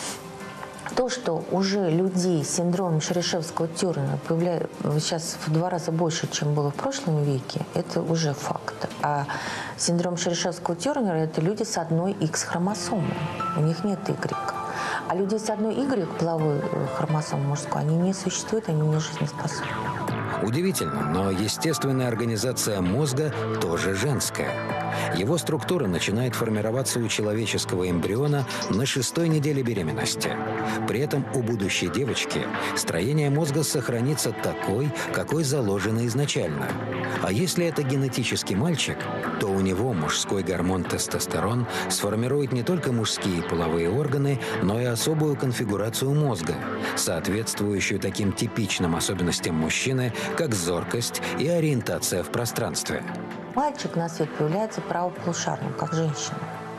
То, что уже людей с синдромом Шерешевского-Тюрина появляется сейчас в два раза больше, чем было в прошлом веке, это уже факт. А синдром Шерешевского-Тюрина – это люди с одной Х-хромосомой, у них нет Y. А людей с одной Y, половой хромосомой мужской, они не существуют, они не жизнеспособны. Удивительно, но естественная организация мозга тоже женская. Его структура начинает формироваться у человеческого эмбриона на шестой неделе беременности. При этом у будущей девочки строение мозга сохранится такой, какой заложено изначально. А если это генетический мальчик, то у него мужской гормон тестостерон сформирует не только мужские половые органы, но и особую конфигурацию мозга, соответствующую таким типичным особенностям мужчины, как зоркость и ориентация в пространстве. Мальчик на свет появляется правополушарным, как женщина.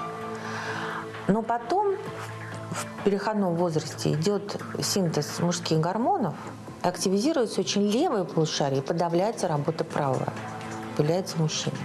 Но потом в переходном возрасте идет синтез мужских гормонов, активизируется очень левое полушарие, и подавляется работа правого. Появляется мужчина.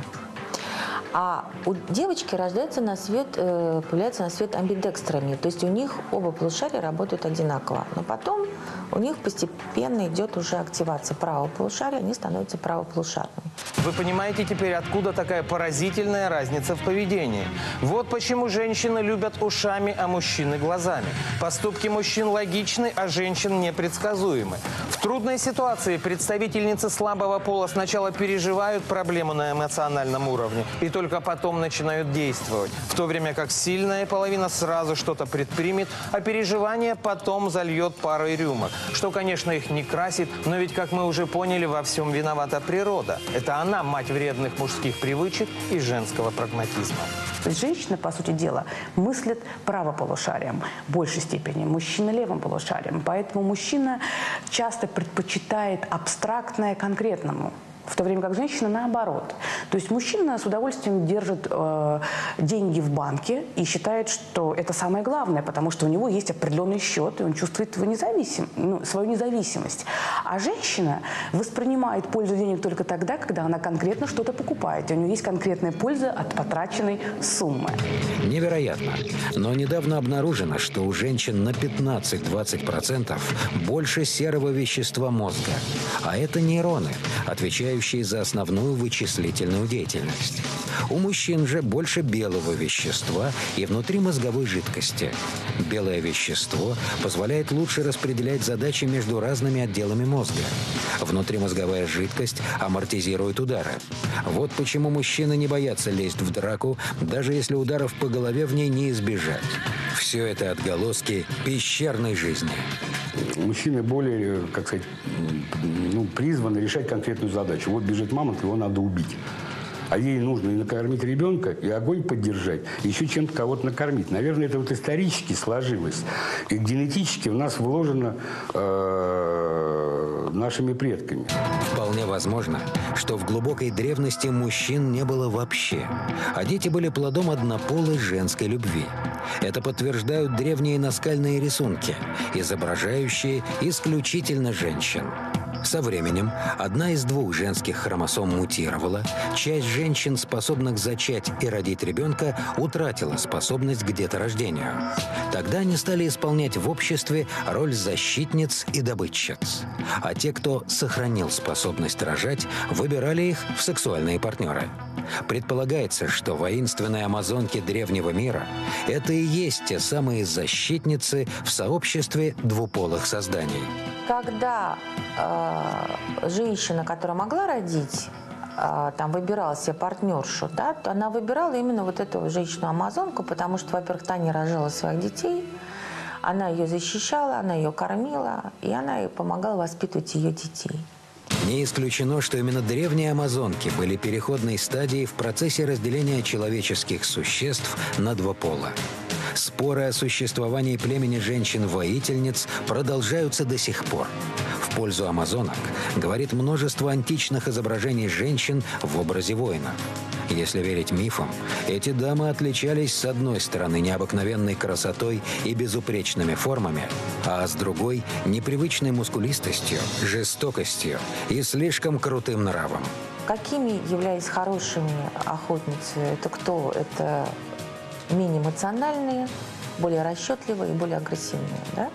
А у девочки рождается на свет, появляется на свет амбидекстрами, то есть у них оба полушария работают одинаково. Но потом у них постепенно идет уже активация правого полушария, они становятся правополушарными. Вы понимаете теперь, откуда такая поразительная разница в поведении? Вот почему женщины любят ушами, а мужчины глазами. Поступки мужчин логичны, а женщин непредсказуемы. В трудной ситуации представительницы слабого пола сначала переживают проблему на эмоциональном уровне и только потом начинают действовать, в то время как сильная половина сразу что-то предпримет, а переживание потом зальет парой рюмок, что, конечно, их не красит, но ведь, как мы уже поняли, во всем виновата природа. Это она мать вредных мужских привычек и женского прагматизма. То есть женщина, по сути дела, мыслит правополушарием в большей степени, мужчина левым полушарием. Поэтому мужчина часто предпочитает абстрактное конкретному, в то время как женщина наоборот. То есть мужчина с удовольствием держит э, деньги в банке и считает, что это самое главное, потому что у него есть определенный счет, и он чувствует свою, независим, ну, свою независимость. А женщина воспринимает пользу денег только тогда, когда она конкретно что-то покупает. И у нее есть конкретная польза от потраченной суммы. Невероятно. Но недавно обнаружено, что у женщин на пятнадцать-двадцать процентов больше серого вещества мозга. А это нейроны, отвечающие отвечающие за основную вычислительную деятельность. У мужчин же больше белого вещества и внутримозговой жидкости. Белое вещество позволяет лучше распределять задачи между разными отделами мозга. Внутримозговая жидкость амортизирует удары. Вот почему мужчины не боятся лезть в драку, даже если ударов по голове в ней не избежать. Все это отголоски пещерной жизни. Мужчины более, как сказать, ну, призваны решать конкретную задачу. Вот бежит мамонт, его надо убить. А ей нужно и накормить ребенка, и огонь поддержать, и еще чем-то кого-то накормить. Наверное, это вот исторически сложилось. И генетически в нас вложено э, нашими предками. Вполне возможно, что в глубокой древности мужчин не было вообще, а дети были плодом однополой женской любви. Это подтверждают древние наскальные рисунки, изображающие исключительно женщин. Со временем одна из двух женских хромосом мутировала, часть женщин, способных зачать и родить ребенка, утратила способность к деторождению. Тогда они стали исполнять в обществе роль защитниц и добытчиц. А те, кто сохранил способность рожать, выбирали их в сексуальные партнеры. Предполагается, что воинственные амазонки древнего мира – это и есть те самые защитницы в сообществе двуполых созданий. Когда э, женщина, которая могла родить, э, там выбирала себе партнершу, да, то она выбирала именно вот эту женщину-амазонку, потому что, во-первых, та не рожала своих детей, она ее защищала, она ее кормила, и она ей помогала воспитывать ее детей. Не исключено, что именно древние амазонки были переходной стадией в процессе разделения человеческих существ на два пола. Споры о существовании племени женщин-воительниц продолжаются до сих пор. В пользу амазонок говорит множество античных изображений женщин в образе воина. Если верить мифам, эти дамы отличались с одной стороны необыкновенной красотой и безупречными формами, а с другой – непривычной мускулистостью, жестокостью и слишком крутым нравом. Какими являлись хорошими охотницы? Это кто? Это менее эмоциональные, более расчетливые и более агрессивные, да?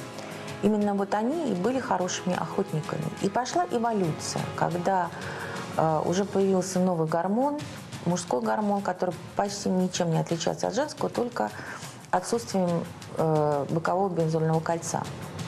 Именно вот они и были хорошими охотниками. И пошла эволюция, когда э, уже появился новый гормон, мужской гормон, который почти ничем не отличается от женского, только отсутствием э, бокового бензольного кольца.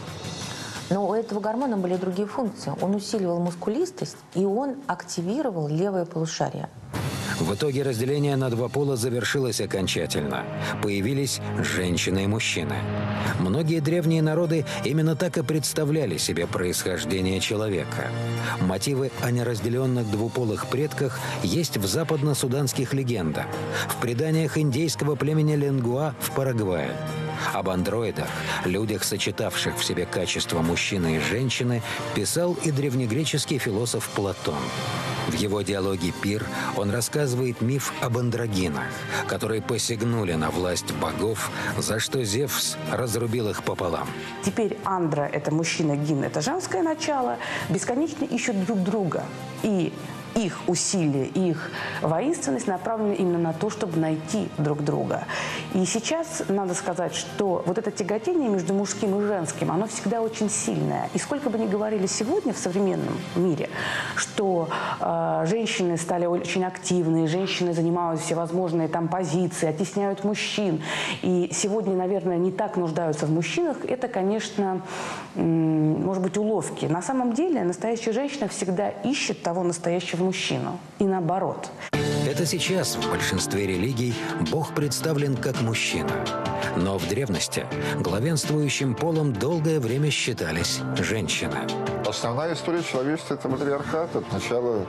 Но у этого гормона были другие функции. Он усиливал мускулистость, и он активировал левое полушарие. В итоге разделение на два пола завершилось окончательно. Появились женщины и мужчины. Многие древние народы именно так и представляли себе происхождение человека. Мотивы о неразделенных двуполых предках есть в западно-суданских легендах, в преданиях индейского племени Ленгуа в Парагвае. Об андроидах, людях, сочетавших в себе качества мужчины и женщины, писал и древнегреческий философ Платон. В его диалоге «Пир» он рассказывает миф об андрогинах, которые посягнули на власть богов, за что Зевс разрубил их пополам. Теперь андро – это мужчина, гин – это женское начало, бесконечно ищут друг друга. И их усилия, их воинственность направлены именно на то, чтобы найти друг друга. И сейчас надо сказать, что вот это тяготение между мужским и женским, оно всегда очень сильное. И сколько бы ни говорили сегодня в современном мире, что э, женщины стали очень активны, женщины занимают всевозможные там позиции, оттесняют мужчин, и сегодня, наверное, не так нуждаются в мужчинах, это, конечно, э, может быть, уловки. На самом деле настоящая женщина всегда ищет того настоящего мужчину. И наоборот. Это сейчас в большинстве религий Бог представлен как мужчина. Но в древности главенствующим полом долгое время считались женщины. Основная история человечества – это матриархат от начала,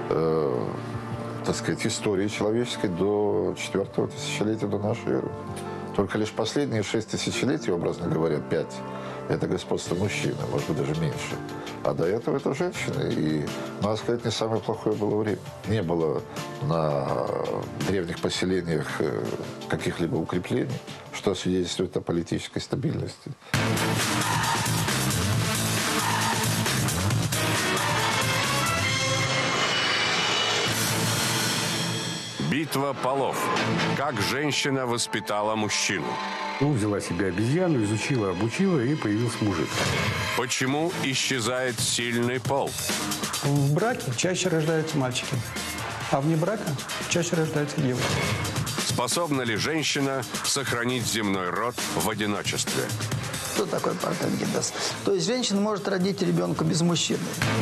э, так сказать, истории человеческой до четвертого тысячелетия до нашей эры. Только лишь последние шесть тысячелетий, образно говоря, пять – это господство мужчины, может быть, даже меньше. А до этого это женщины. И, надо сказать, не самое плохое было время. Не было на древних поселениях каких-либо укреплений, что свидетельствует о политической стабильности. Битва полов. Как женщина воспитала мужчину. Ну, взяла себе обезьяну, изучила, обучила, и появился мужик. Почему исчезает сильный пол? В браке чаще рождаются мальчики, а вне брака чаще рождаются девочки. Способна ли женщина сохранить земной род в одиночестве? Что такое партенгенез? То есть женщина может родить ребенка без мужчины.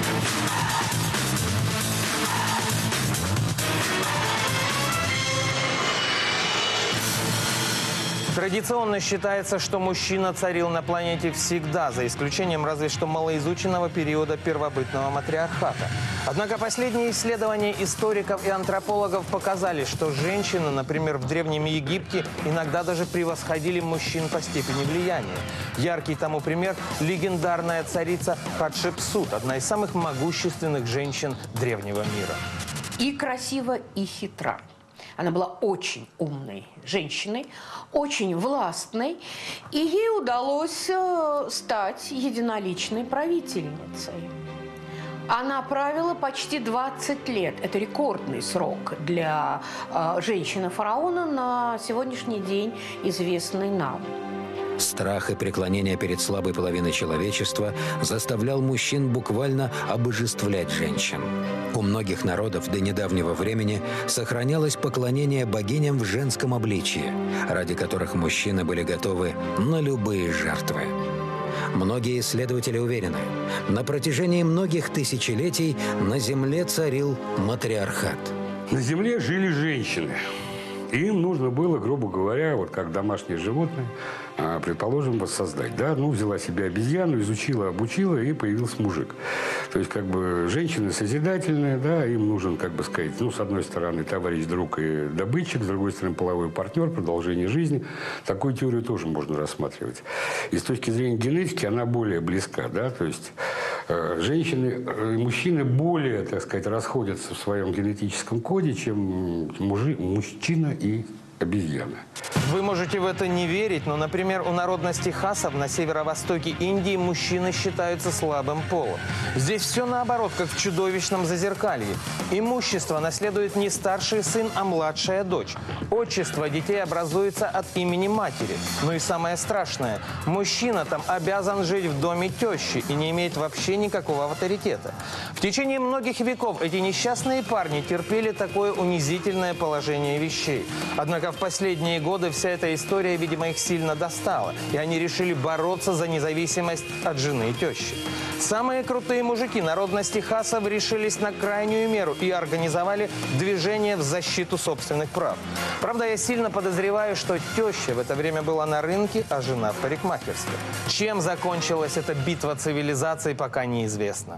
Традиционно считается, что мужчина царил на планете всегда, за исключением разве что малоизученного периода первобытного матриархата. Однако последние исследования историков и антропологов показали, что женщины, например, в Древнем Египте, иногда даже превосходили мужчин по степени влияния. Яркий тому пример – легендарная царица Хатшепсут, одна из самых могущественных женщин древнего мира. И красива, и хитра. Она была очень умной женщиной, очень властной, и ей удалось стать единоличной правительницей. Она правила почти двадцать лет. Это рекордный срок для э, женщины-фараона на сегодняшний день, известный нам. Страх и преклонение перед слабой половиной человечества заставлял мужчин буквально обожествлять женщин. У многих народов до недавнего времени сохранялось поклонение богиням в женском обличии, ради которых мужчины были готовы на любые жертвы. Многие исследователи уверены, на протяжении многих тысячелетий на Земле царил матриархат. На Земле жили женщины. Им нужно было, грубо говоря, вот как домашнее животное, предположим, воссоздать. Да? Ну, взяла себе обезьяну, изучила, обучила, и появился мужик. То есть, как бы, женщины созидательные, да, им нужен, как бы сказать, ну, с одной стороны, товарищ, друг и добытчик, с другой стороны, половой партнер, продолжение жизни. Такую теорию тоже можно рассматривать. И с точки зрения генетики она более близка, да, то есть э, женщины и мужчины более, так сказать, расходятся в своем генетическом коде, чем мужи, мужчина и обезьяна. Вы можете в это не верить, но, например, у народности хасов на северо-востоке Индии мужчины считаются слабым полом. Здесь все наоборот, как в чудовищном зазеркалье. Имущество наследует не старший сын, а младшая дочь. Отчество детей образуется от имени матери. Ну и самое страшное, мужчина там обязан жить в доме тещи и не имеет вообще никакого авторитета. В течение многих веков эти несчастные парни терпели такое унизительное положение вещей. Однако в последние годы вся эта история, видимо, их сильно достала, и они решили бороться за независимость от жены и тещи. Самые крутые мужики народности хасов решились на крайнюю меру и организовали движение в защиту собственных прав. Правда, я сильно подозреваю, что теща в это время была на рынке, а жена в парикмахерской. Чем закончилась эта битва цивилизаций, пока неизвестно.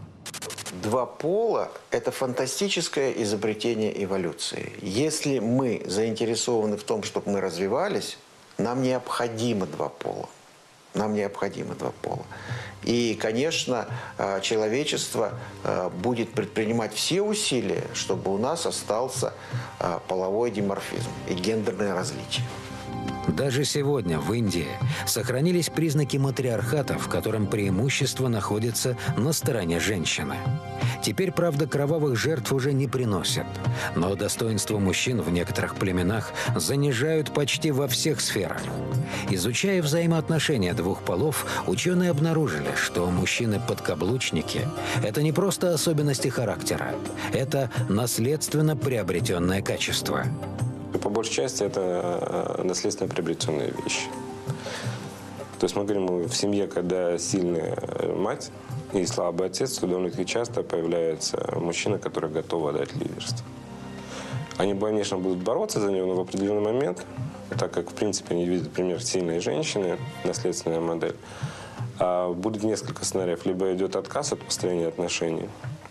Два пола – это фантастическое изобретение эволюции. Если мы заинтересованы в том, чтобы мы развивались, нам необходимо два пола. Нам необходимо два пола. И, конечно, человечество будет предпринимать все усилия, чтобы у нас остался половой диморфизм и гендерное различие. Даже сегодня в Индии сохранились признаки матриархата, в котором преимущество находится на стороне женщины. Теперь, правда, кровавых жертв уже не приносят, но достоинство мужчин в некоторых племенах занижают почти во всех сферах. Изучая взаимоотношения двух полов, ученые обнаружили, что мужчины-подкаблучники – это не просто особенности характера, это наследственно приобретенное качество. По большей части это наследственно приобретенные вещи. То есть мы говорим, в семье, когда сильная мать и слабый отец, то довольно-таки часто появляется мужчина, который готов отдать лидерство. Они, конечно, будут бороться за него, но в определенный момент, так как, в принципе, они видят пример сильной женщины, наследственная модель, будет несколько сценариев. Либо идет отказ от построения отношений,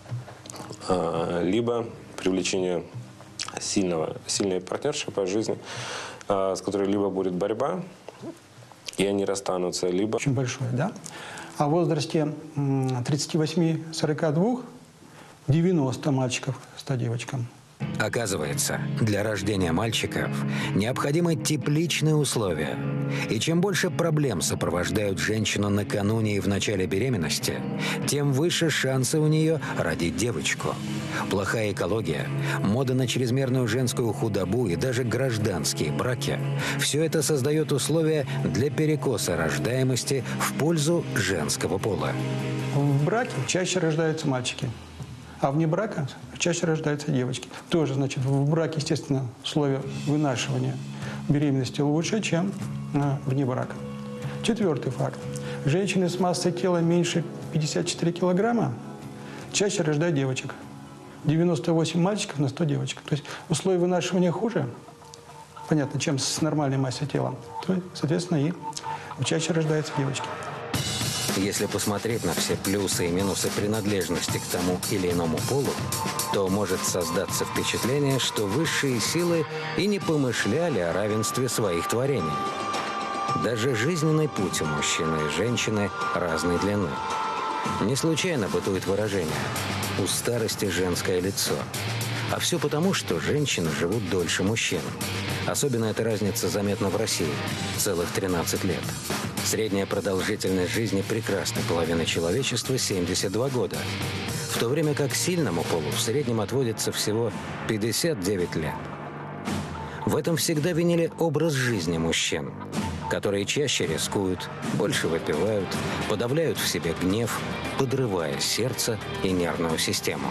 либо привлечение сильного, сильной партнерши по жизни, с которой либо будет борьба, и они расстанутся, либо... Очень большое, да? А в возрасте тридцати восьми — сорока двух девяносто мальчиков ста девочкам. Оказывается, для рождения мальчиков необходимы тепличные условия. И чем больше проблем сопровождают женщину накануне и в начале беременности, тем выше шансы у нее родить девочку. Плохая экология, мода на чрезмерную женскую худобу и даже гражданские браки – все это создает условия для перекоса рождаемости в пользу женского пола. В браке чаще рождаются мальчики. А вне брака чаще рождаются девочки. Тоже, значит, в браке, естественно, условия вынашивания беременности лучше, чем а, вне брака. Четвертый факт. Женщины с массой тела меньше пятьдесят четыре килограмма чаще рождают девочек. девяносто восемь мальчиков на сто девочек. То есть условия вынашивания хуже, понятно, чем с нормальной массой тела. То, соответственно, и чаще рождаются девочки. Если посмотреть на все плюсы и минусы принадлежности к тому или иному полу, то может создаться впечатление, что высшие силы и не помышляли о равенстве своих творений. Даже жизненный путь у мужчины и женщины разной длины. Не случайно бытует выражение «у старости женское лицо». А все потому, что женщины живут дольше мужчин. Особенно эта разница заметна в России – целых тринадцать лет. Средняя продолжительность жизни прекрасной половины человечества – семьдесят два года, в то время как сильному полу в среднем отводится всего пятьдесят девять лет. В этом всегда винили образ жизни мужчин, которые чаще рискуют, больше выпивают, подавляют в себе гнев, подрывая сердце и нервную систему.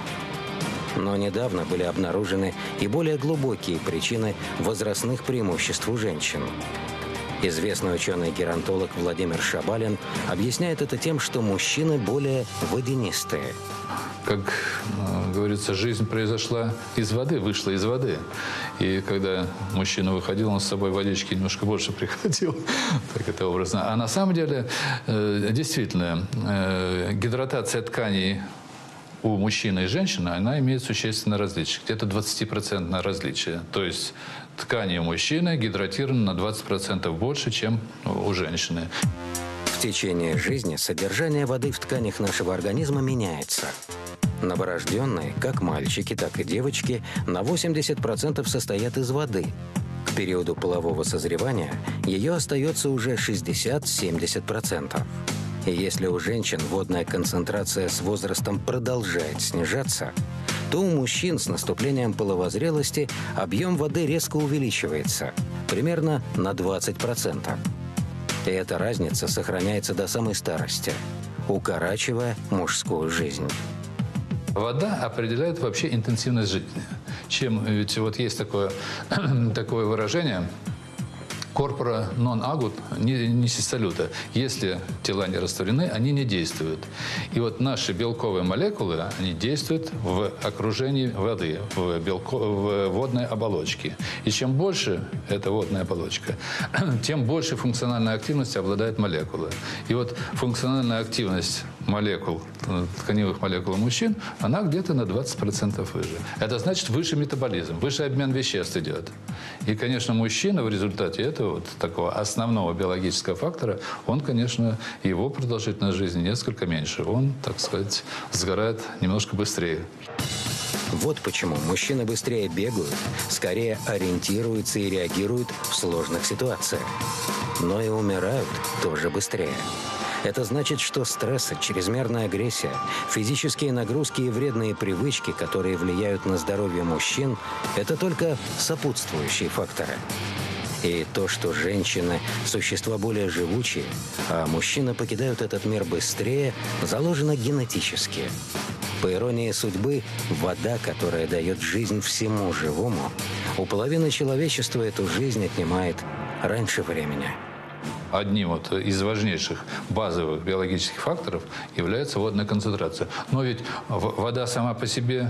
Но недавно были обнаружены и более глубокие причины возрастных преимуществ у женщин. Известный ученый-геронтолог Владимир Шабалин объясняет это тем, что мужчины более водянистые. Как э, говорится, жизнь произошла из воды, вышла из воды. И когда мужчина выходил, он с собой водички немножко больше приходил. Так это образно. А на самом деле, э, действительно, э, гидратация тканей у мужчины и женщины, она имеет существенное различие. Где-то двадцатипроцентное различие. То есть ткани у мужчины гидратированы на двадцать процентов больше, чем у женщины. В течение жизни содержание воды в тканях нашего организма меняется. Новорожденные, как мальчики, так и девочки, на восемьдесят процентов состоят из воды. К периоду полового созревания ее остается уже шестьдесят-семьдесят процентов. И если у женщин водная концентрация с возрастом продолжает снижаться, то у мужчин с наступлением половозрелости объем воды резко увеличивается, примерно на двадцать процентов. И эта разница сохраняется до самой старости, укорачивая мужскую жизнь. Вода определяет вообще интенсивность жизни. Чем, ведь вот есть такое, такое выражение «corpora non agut, не систолюта». Если тела не растворены, они не действуют. И вот наши белковые молекулы, они действуют в окружении воды, в, белко, в водной оболочке. И чем больше эта водная оболочка, тем больше функциональной активности обладает молекула. И вот функциональная активность молекул, тканевых молекул у мужчин, она где-то на двадцать процентов выше. Это значит выше метаболизм, выше обмен веществ идет. И, конечно, мужчина в результате этого вот такого основного биологического фактора, он, конечно, его продолжительность жизни несколько меньше. Он, так сказать, сгорает немножко быстрее. Вот почему мужчины быстрее бегают, скорее ориентируются и реагируют в сложных ситуациях. Но и умирают тоже быстрее. Это значит, что стресс, чрезмерная агрессия, физические нагрузки и вредные привычки, которые влияют на здоровье мужчин, это только сопутствующие факторы. И то, что женщины – существа более живучие, а мужчины покидают этот мир быстрее, заложено генетически. По иронии судьбы, вода, которая дает жизнь всему живому, у половины человечества эту жизнь отнимает раньше времени. Одним вот из важнейших базовых биологических факторов является водная концентрация. Но ведь вода сама по себе,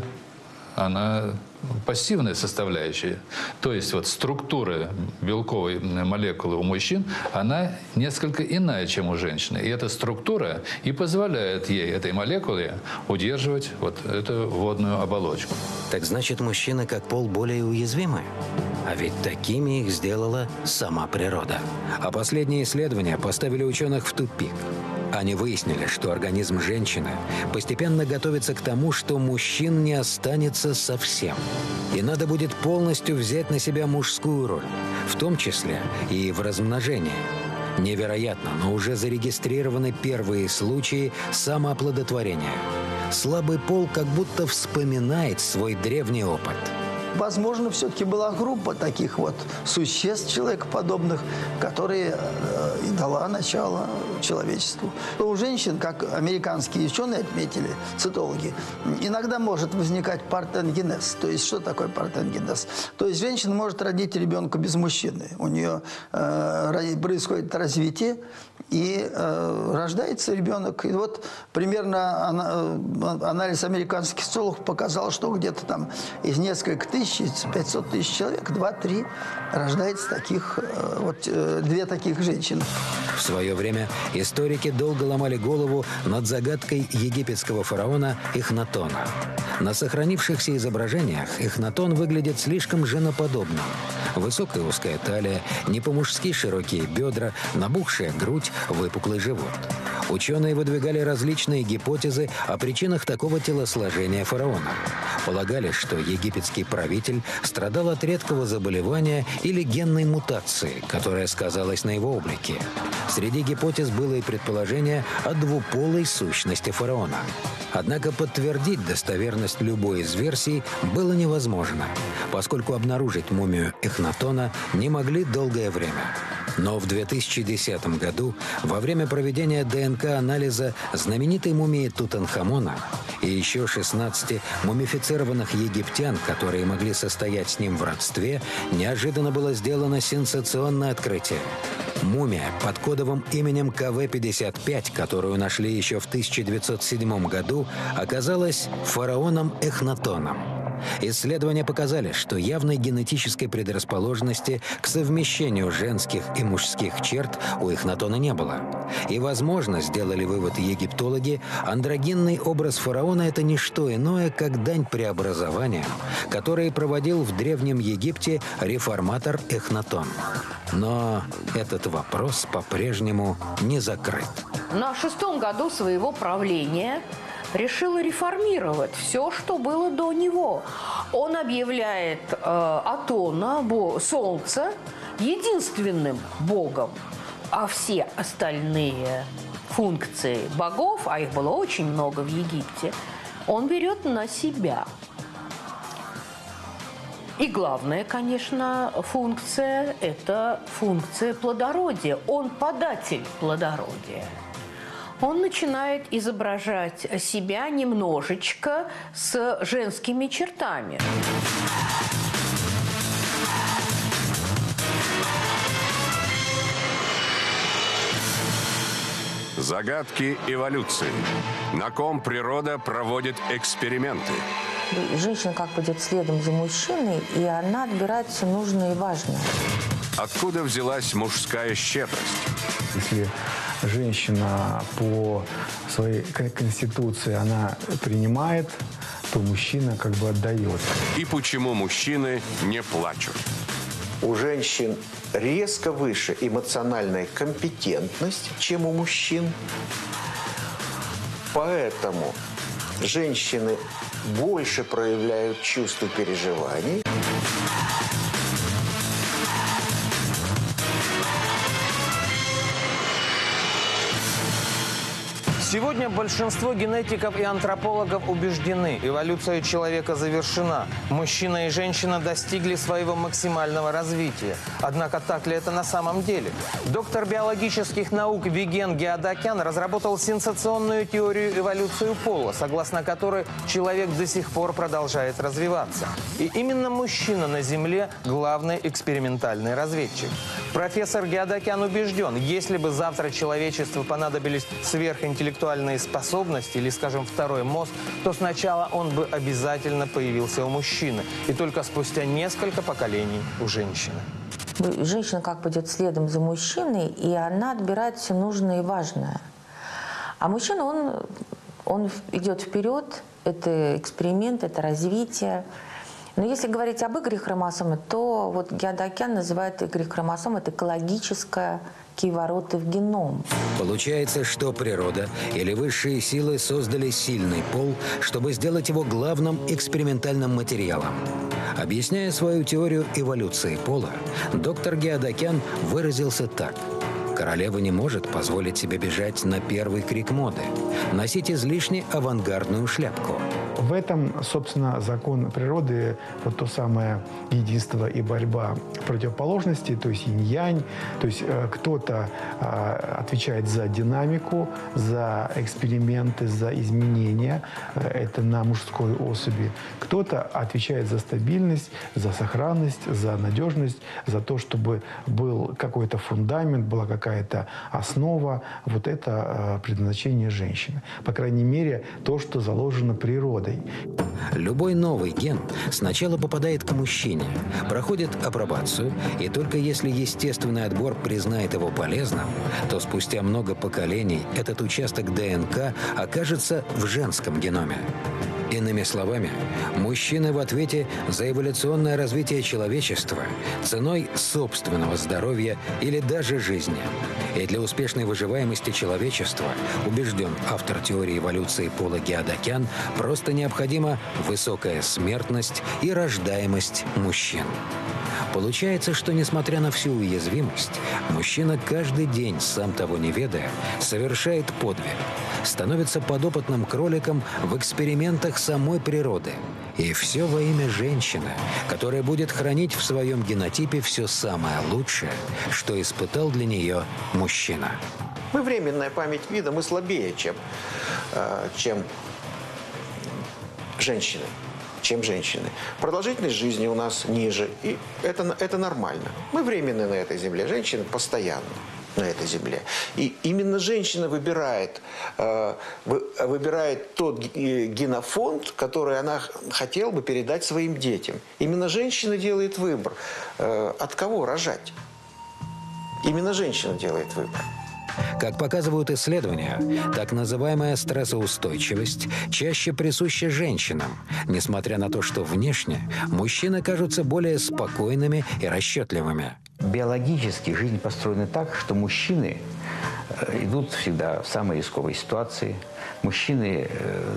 она пассивная составляющая. То есть вот структура белковой молекулы у мужчин, она несколько иная, чем у женщины. И эта структура и позволяет ей, этой молекуле, удерживать вот эту водную оболочку. Так значит, мужчины как пол более уязвимы? А ведь такими их сделала сама природа. А последние исследования поставили ученых в тупик. Они выяснили, что организм женщины постепенно готовится к тому, что мужчин не останется совсем. И надо будет полностью взять на себя мужскую роль, в том числе и в размножении. Невероятно, но уже зарегистрированы первые случаи самооплодотворения. Слабый пол как будто вспоминает свой древний опыт. Возможно, все-таки была группа таких вот существ человекоподобных, которые э, и дала начало человечеству. Но у женщин, как американские ученые отметили, цитологи, иногда может возникать партеногенез. То есть, что такое партеногенез? То есть, женщина может родить ребенка без мужчины. У нее э, происходит развитие, и э, рождается ребенок. И вот примерно ана, анализ американских социологов показал, что где-то там из нескольких тысяч, пятьсот тысяч человек, два-три рождается таких, вот две таких женщины. В свое время историки долго ломали голову над загадкой египетского фараона Эхнатона. На сохранившихся изображениях Эхнатон выглядит слишком женоподобным. Высокая узкая талия, не по-мужски широкие бедра, набухшая грудь, выпуклый живот. Ученые выдвигали различные гипотезы о причинах такого телосложения фараона. Полагали, что египетский правитель страдал от редкого заболевания или генной мутации, которая сказалась на его облике. Среди гипотез было и предположение о двуполой сущности фараона. Однако подтвердить достоверность любой из версий было невозможно, поскольку обнаружить мумию Эхнатона не могли долгое время. Но в две тысячи десятом году, во время проведения ДНК-анализа знаменитой мумии Тутанхамона и еще шестнадцати мумифицированных египтян, которые могли состоять с ним в родстве, неожиданно было сделано сенсационное открытие. Мумия под кодовым именем ка вэ пятьдесят пять, которую нашли еще в тысяча девятьсот седьмом году, оказалась фараоном Эхнатоном. Исследования показали, что явной генетической предрасположенности к совмещению женских и мужских черт у Эхнатона не было. И, возможно, сделали вывод египтологи, андрогинный образ фараона – это не что иное, как дань преобразованиям, которые проводил в Древнем Египте реформатор Эхнатон. Но этот вопрос по-прежнему не закрыт. На шестом году своего правления решил реформировать все, что было до него. Он объявляет э, Атона, бо, Солнце, единственным богом, а все остальные функции богов, а их было очень много в Египте, он берет на себя. И главная, конечно, функция – это функция плодородия. Он податель плодородия. Он начинает изображать себя немножечко с женскими чертами. Загадки эволюции. На ком природа проводит эксперименты. Женщина как бы идет следом за мужчиной, и она отбирает все нужное и важное. Откуда взялась мужская щедрость? Если женщина по своей конституции она принимает, то мужчина как бы отдает. И почему мужчины не плачут? У женщин резко выше эмоциональная компетентность, чем у мужчин. Поэтому женщины больше проявляют чувство переживаний. Сегодня большинство генетиков и антропологов убеждены, эволюция человека завершена. Мужчина и женщина достигли своего максимального развития. Однако так ли это на самом деле? Доктор биологических наук Виген Геодакян разработал сенсационную теорию эволюции пола, согласно которой человек до сих пор продолжает развиваться. И именно мужчина на Земле – главный экспериментальный разведчик. Профессор Геодакян убежден, если бы завтра человечеству понадобились сверхинтеллектуальные способности или, скажем, второй мозг, то сначала он бы обязательно появился у мужчины, и только спустя несколько поколений у женщины. Женщина как бы идет следом за мужчиной, и она отбирает все нужное и важное. А мужчина, он, он идет вперед, это эксперимент, это развитие. Но если говорить об игре хромосомы, то вот Геодакян называет игры хромосом, это экологическая кивороты в геном. Получается, что природа или высшие силы создали сильный пол, чтобы сделать его главным экспериментальным материалом. Объясняя свою теорию эволюции пола, доктор Геодокян выразился так. Королева не может позволить себе бежать на первый крик моды, носить излишне авангардную шляпку. В этом, собственно, закон природы, вот то самое единство и борьба противоположностей, то есть инь-янь, то есть э, кто-то э, отвечает за динамику, за эксперименты, за изменения, э, это на мужской особи, кто-то отвечает за стабильность, за сохранность, за надежность, за то, чтобы был какой-то фундамент, была какая-то основа, вот это э, предназначение женщины. По крайней мере, то, что заложено природой. Любой новый ген сначала попадает к мужчине, проходит апробацию, и только если естественный отбор признает его полезным, то спустя много поколений этот участок ДНК окажется в женском геноме. Иными словами, мужчины в ответе за эволюционное развитие человечества ценой собственного здоровья или даже жизни. И для успешной выживаемости человечества, убежден автор теории эволюции пола Геодокян, просто необходима высокая смертность и рождаемость мужчин. Получается, что, несмотря на всю уязвимость, мужчина каждый день, сам того не ведая, совершает подвиг, становится подопытным кроликом в экспериментах самой природы. И все во имя женщины, которая будет хранить в своем генотипе все самое лучшее, что испытал для нее мужчина. Мы временная память вида, мы слабее, чем, э, чем женщины. чем женщины. Продолжительность жизни у нас ниже, и это, это нормально. Мы временны на этой земле, женщины постоянно на этой земле. И именно женщина выбирает, э, выбирает тот генофонд, который она хотела бы передать своим детям. Именно женщина делает выбор, э, от кого рожать. Именно женщина делает выбор. Как показывают исследования, так называемая стрессоустойчивость чаще присуща женщинам, несмотря на то, что внешне мужчины кажутся более спокойными и расчетливыми. Биологически жизнь построена так, что мужчины идут всегда в самой рисковой ситуации. Мужчины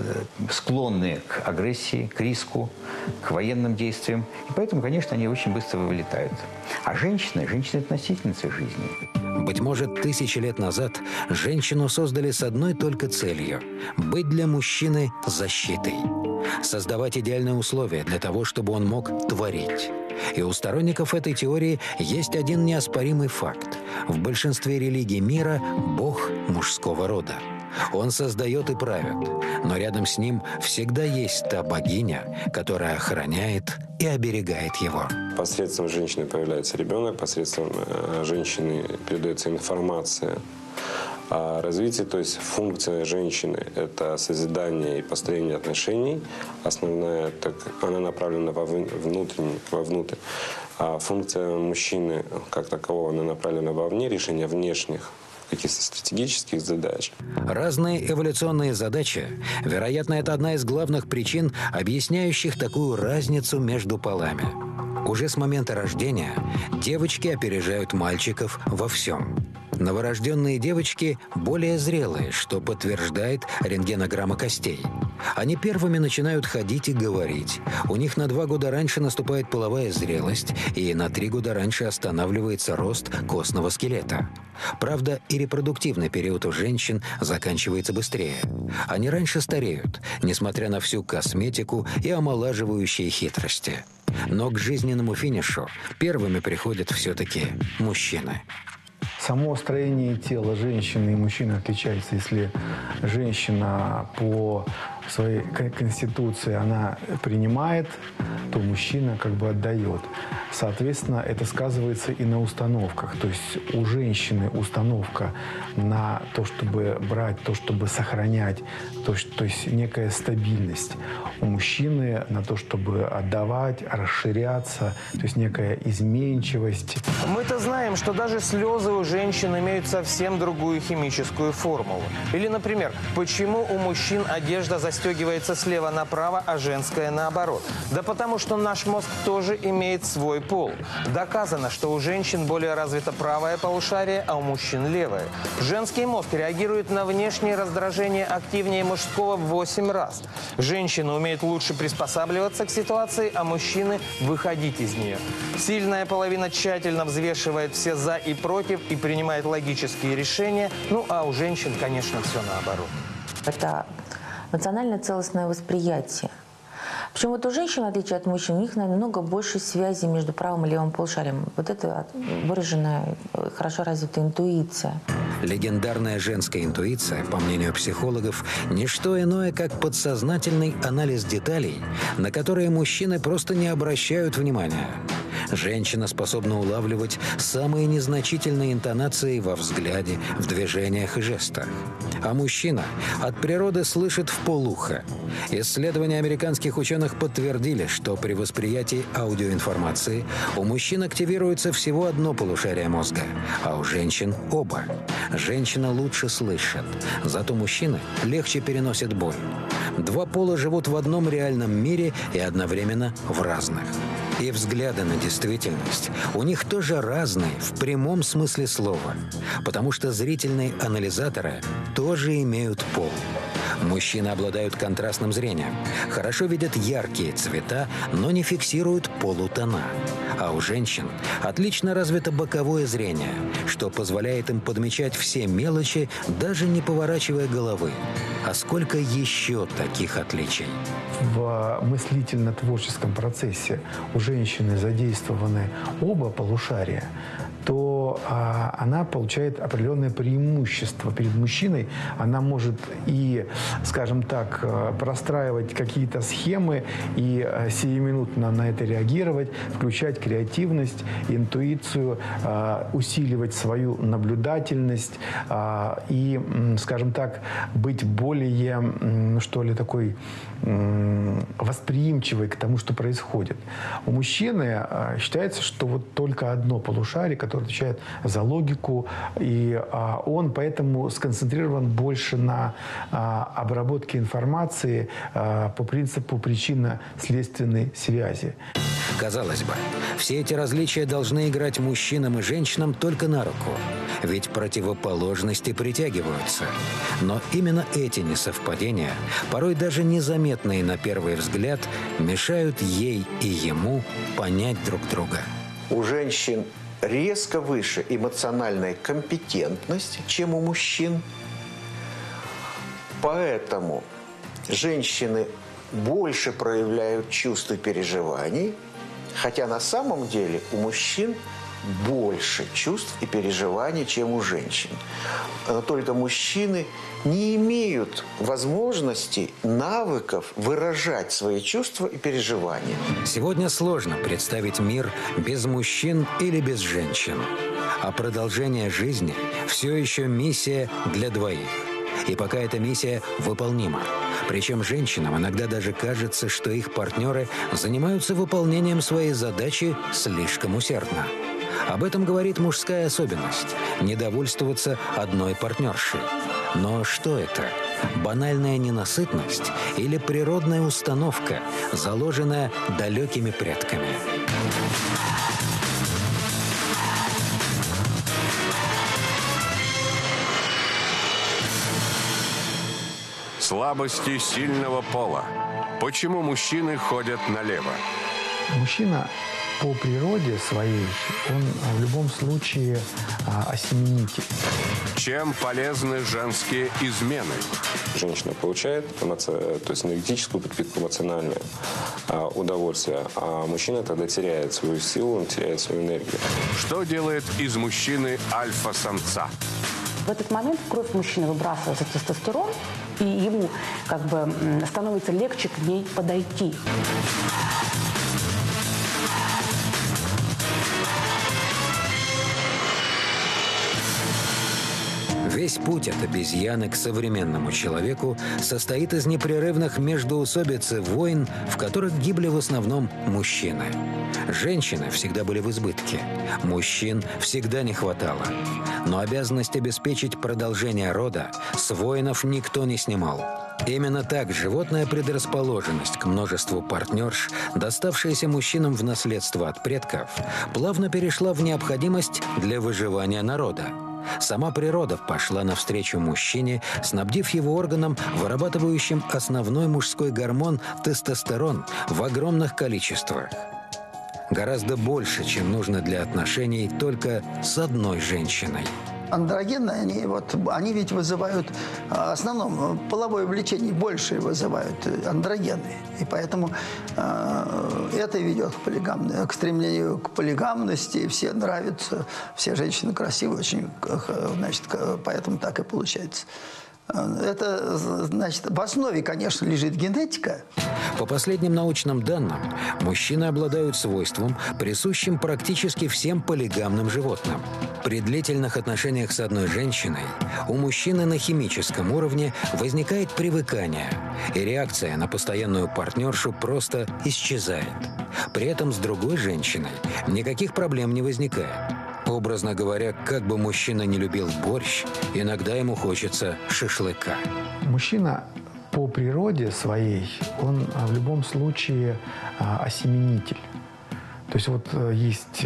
склонны к агрессии, к риску, к военным действиям. И поэтому, конечно, они очень быстро вылетают. А женщины, женщины – это носительницы жизни. Быть может, тысячи лет назад женщину создали с одной только целью – быть для мужчины защитой. Создавать идеальные условия для того, чтобы он мог творить. И у сторонников этой теории есть один неоспоримый факт. В большинстве религий мира Бог мужского рода. Он создает и правит, но рядом с ним всегда есть та богиня, которая охраняет и оберегает его. Посредством женщины появляется ребенок, посредством женщины передается информация о развитии, то есть функция женщины – это созидание и построение отношений. Основная, так, она направлена во внутренний, вовнутрь. А функция мужчины, как такового, она направлена вовне, решение внешних каких-то стратегических задач. Разные эволюционные задачи, вероятно, это одна из главных причин, объясняющих такую разницу между полами. Уже с момента рождения девочки опережают мальчиков во всем. Новорожденные девочки более зрелые, что подтверждает рентгенограмма костей. Они первыми начинают ходить и говорить. У них на два года раньше наступает половая зрелость, и на три года раньше останавливается рост костного скелета. Правда, и репродуктивный период у женщин заканчивается быстрее. Они раньше стареют, несмотря на всю косметику и омолаживающие хитрости. Но к жизненному финишу первыми приходят все-таки мужчины. Само строение тела женщины и мужчины отличается. Если женщина по своей конституции она принимает, то мужчина как бы отдает. Соответственно, это сказывается и на установках. То есть у женщины установка на то, чтобы брать, то, чтобы сохранять, то, то есть некая стабильность. У мужчины на то, чтобы отдавать, расширяться, то есть некая изменчивость. Мы-то знаем, что даже слезы у женщин имеют совсем другую химическую формулу. Или, например, почему у мужчин одежда застегнута застегивается слева направо, а женское наоборот? Да потому что наш мозг тоже имеет свой пол. Доказано, что у женщин более развито правое полушарие, а у мужчин левое. Женский мозг реагирует на внешние раздражения активнее мужского в восемь раз. Женщины умеют лучше приспосабливаться к ситуации, а мужчины выходить из нее. Сильная половина тщательно взвешивает все «за» и «против» и принимает логические решения, ну а у женщин, конечно, все наоборот. Это эмоциональное целостное восприятие. Причем вот у женщин, в отличие от мужчин, у них намного больше связи между правым и левым полушарием. Вот это выраженная, хорошо развитая интуиция. Легендарная женская интуиция, по мнению психологов, не что иное, как подсознательный анализ деталей, на которые мужчины просто не обращают внимания. Женщина способна улавливать самые незначительные интонации во взгляде, в движениях и жестах. А мужчина от природы слышит вполуха. Исследования американских ученых подтвердили, что при восприятии аудиоинформации у мужчин активируется всего одно полушарие мозга, а у женщин – оба. Женщина лучше слышит, зато мужчины легче переносят боль. Два пола живут в одном реальном мире и одновременно в разных. И взгляды на действительность у них тоже разные в прямом смысле слова, потому что зрительные анализаторы тоже имеют пол. Мужчины обладают контрастным зрением, хорошо видят яркие цвета, но не фиксируют полутона. А у женщин отлично развито боковое зрение, что позволяет им подмечать все мелочи, даже не поворачивая головы. А сколько еще таких отличий? В мыслительно-творческом процессе у женщины задействованы оба полушария, то а, она получает определенное преимущество перед мужчиной. Она может и, скажем так, простраивать какие-то схемы и сиюминутно на это реагировать, включать креативность, интуицию, а, усиливать свою наблюдательность а, и, скажем так, быть более, что ли, такой восприимчивой к тому, что происходит. У мужчины а, считается, что вот только одно полушарие, которое отвечает за логику, и а, он поэтому сконцентрирован больше на а, обработке информации а, по принципу причинно-следственной связи. Казалось бы, все эти различия должны играть мужчинам и женщинам только на руку, ведь противоположности притягиваются. Но именно эти несовпадения, порой даже незаметные на первый взгляд, мешают ей и ему понять друг друга. У женщин резко выше эмоциональная компетентность, чем у мужчин. Поэтому женщины больше проявляют чувства переживаний, хотя на самом деле у мужчин больше чувств и переживаний, чем у женщин. Но только мужчины не имеют возможности, навыков выражать свои чувства и переживания. Сегодня сложно представить мир без мужчин или без женщин. А продолжение жизни все еще миссия для двоих. И пока эта миссия выполнима. Причем женщинам иногда даже кажется, что их партнеры занимаются выполнением своей задачи слишком усердно. Об этом говорит мужская особенность – недовольствоваться одной партнершей. Но что это? Банальная ненасытность или природная установка, заложенная далекими предками? Слабости сильного пола. Почему мужчины ходят налево? Мужчина по природе своей, он в любом случае а, осеменитель. Чем полезны женские измены? Женщина получает эмоци... то есть энергетическую подпитку, эмоциональное а, удовольствие, а мужчина тогда теряет свою силу, он теряет свою энергию. Что делает из мужчины альфа-самца? В этот момент в кровь мужчины выбрасывается тестостерон, и ему как бы становится легче к ней подойти. Весь путь от обезьяны к современному человеку состоит из непрерывных междоусобиц и войн, в которых гибли в основном мужчины. Женщины всегда были в избытке, мужчин всегда не хватало. Но обязанность обеспечить продолжение рода с воинов никто не снимал. Именно так животная предрасположенность к множеству партнерш, доставшаяся мужчинам в наследство от предков, плавно перешла в необходимость для выживания народа. Сама природа пошла навстречу мужчине, снабдив его органом, вырабатывающим основной мужской гормон тестостерон в огромных количествах. Гораздо больше, чем нужно для отношений только с одной женщиной. Андрогенные, они, вот, они ведь вызывают, в основном, половое влечение больше вызывают андрогены. И поэтому э, это ведет к, полигамной, к стремлению к полигамности. Все нравятся, все женщины красивые очень, значит, поэтому так и получается. Это, значит, в основе, конечно, лежит генетика. По последним научным данным, мужчины обладают свойством, присущим практически всем полигамным животным. При длительных отношениях с одной женщиной у мужчины на химическом уровне возникает привыкание, и реакция на постоянную партнершу просто исчезает. При этом с другой женщиной никаких проблем не возникает. Образно говоря, как бы мужчина не любил борщ, иногда ему хочется шашлыка. Мужчина по природе своей, он в любом случае осеменитель. То есть вот есть,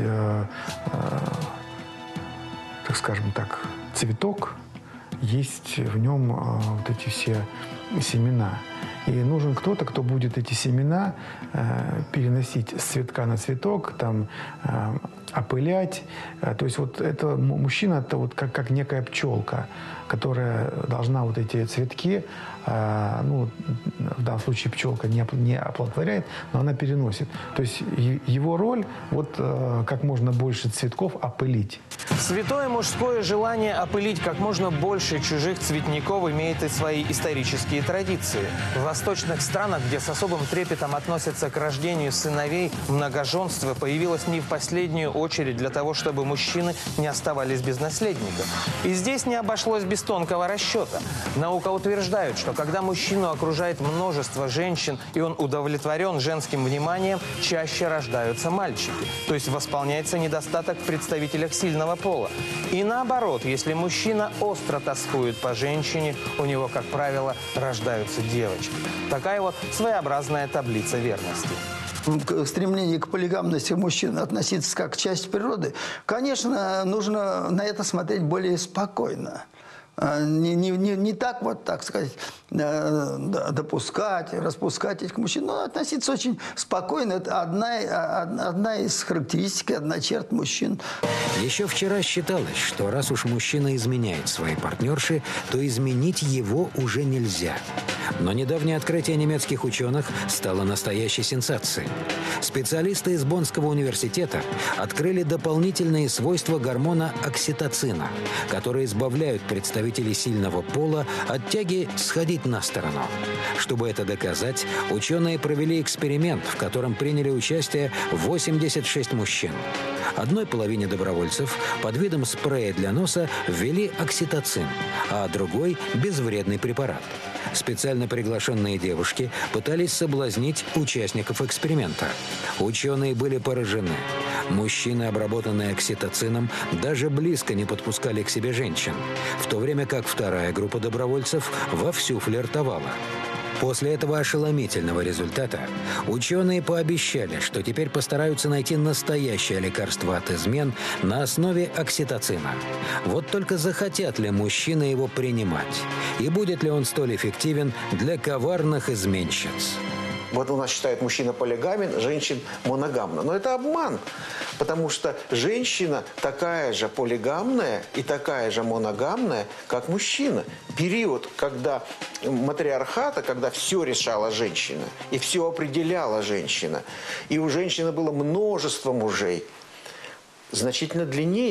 так скажем так, цветок, есть в нем вот эти все семена. И нужен кто-то, кто будет эти семена э, переносить с цветка на цветок, там, э, опылять. То есть вот это мужчина, это вот как, как некая пчелка, которая должна вот эти цветки, э, ну, в данном случае пчелка не, не оплодотворяет, но она переносит. То есть его роль вот э, как можно больше цветков опылить. Святое мужское желание опылить как можно больше чужих цветников имеет и свои исторические традиции. В восточных странах, где с особым трепетом относятся к рождению сыновей, многоженство появилось не в последнюю очередь для того, чтобы мужчины не оставались без наследников. И здесь не обошлось без тонкого расчета. Наука утверждает, что когда мужчину окружает множество женщин, и он удовлетворен женским вниманием, чаще рождаются мальчики. То есть восполняется недостаток в представителях сильного пола. И наоборот, если мужчина остро тоскует по женщине, у него, как правило, рождаются девочки. Такая вот своеобразная таблица верности. Стремление к полигамности мужчин относиться как к части природы, конечно, нужно на это смотреть более спокойно. Не, не, не, не так вот, так сказать, допускать, распускать этих мужчин, но относиться очень спокойно. Это одна, одна из характеристик, одна черт мужчин. Еще вчера считалось, что раз уж мужчина изменяет своей партнерше, то изменить его уже нельзя. Но недавнее открытие немецких ученых стало настоящей сенсацией. Специалисты из Боннского университета открыли дополнительные свойства гормона окситоцина, которые избавляют представителей сильного пола от тяги сходить на сторону. Чтобы это доказать, ученые провели эксперимент, в котором приняли участие восемьдесят шесть мужчин. Одной половине добровольцев под видом спрея для носа ввели окситоцин, а другой – безвредный препарат. Специально приглашенные девушки пытались соблазнить участников эксперимента. Ученые были поражены. Мужчины, обработанные окситоцином, даже близко не подпускали к себе женщин, в то время как вторая группа добровольцев вовсю флиртовала. После этого ошеломительного результата ученые пообещали, что теперь постараются найти настоящее лекарство от измен на основе окситоцина. Вот только захотят ли мужчины его принимать? И будет ли он столь эффективен для коварных изменщиц? Вот у нас считают мужчина полигамен, женщин моногамна. Но это обман, потому что женщина такая же полигамная и такая же моногамная, как мужчина. Период, когда матриархата, когда все решала женщина и все определяла женщина, и у женщины было множество мужей, значительно длиннее,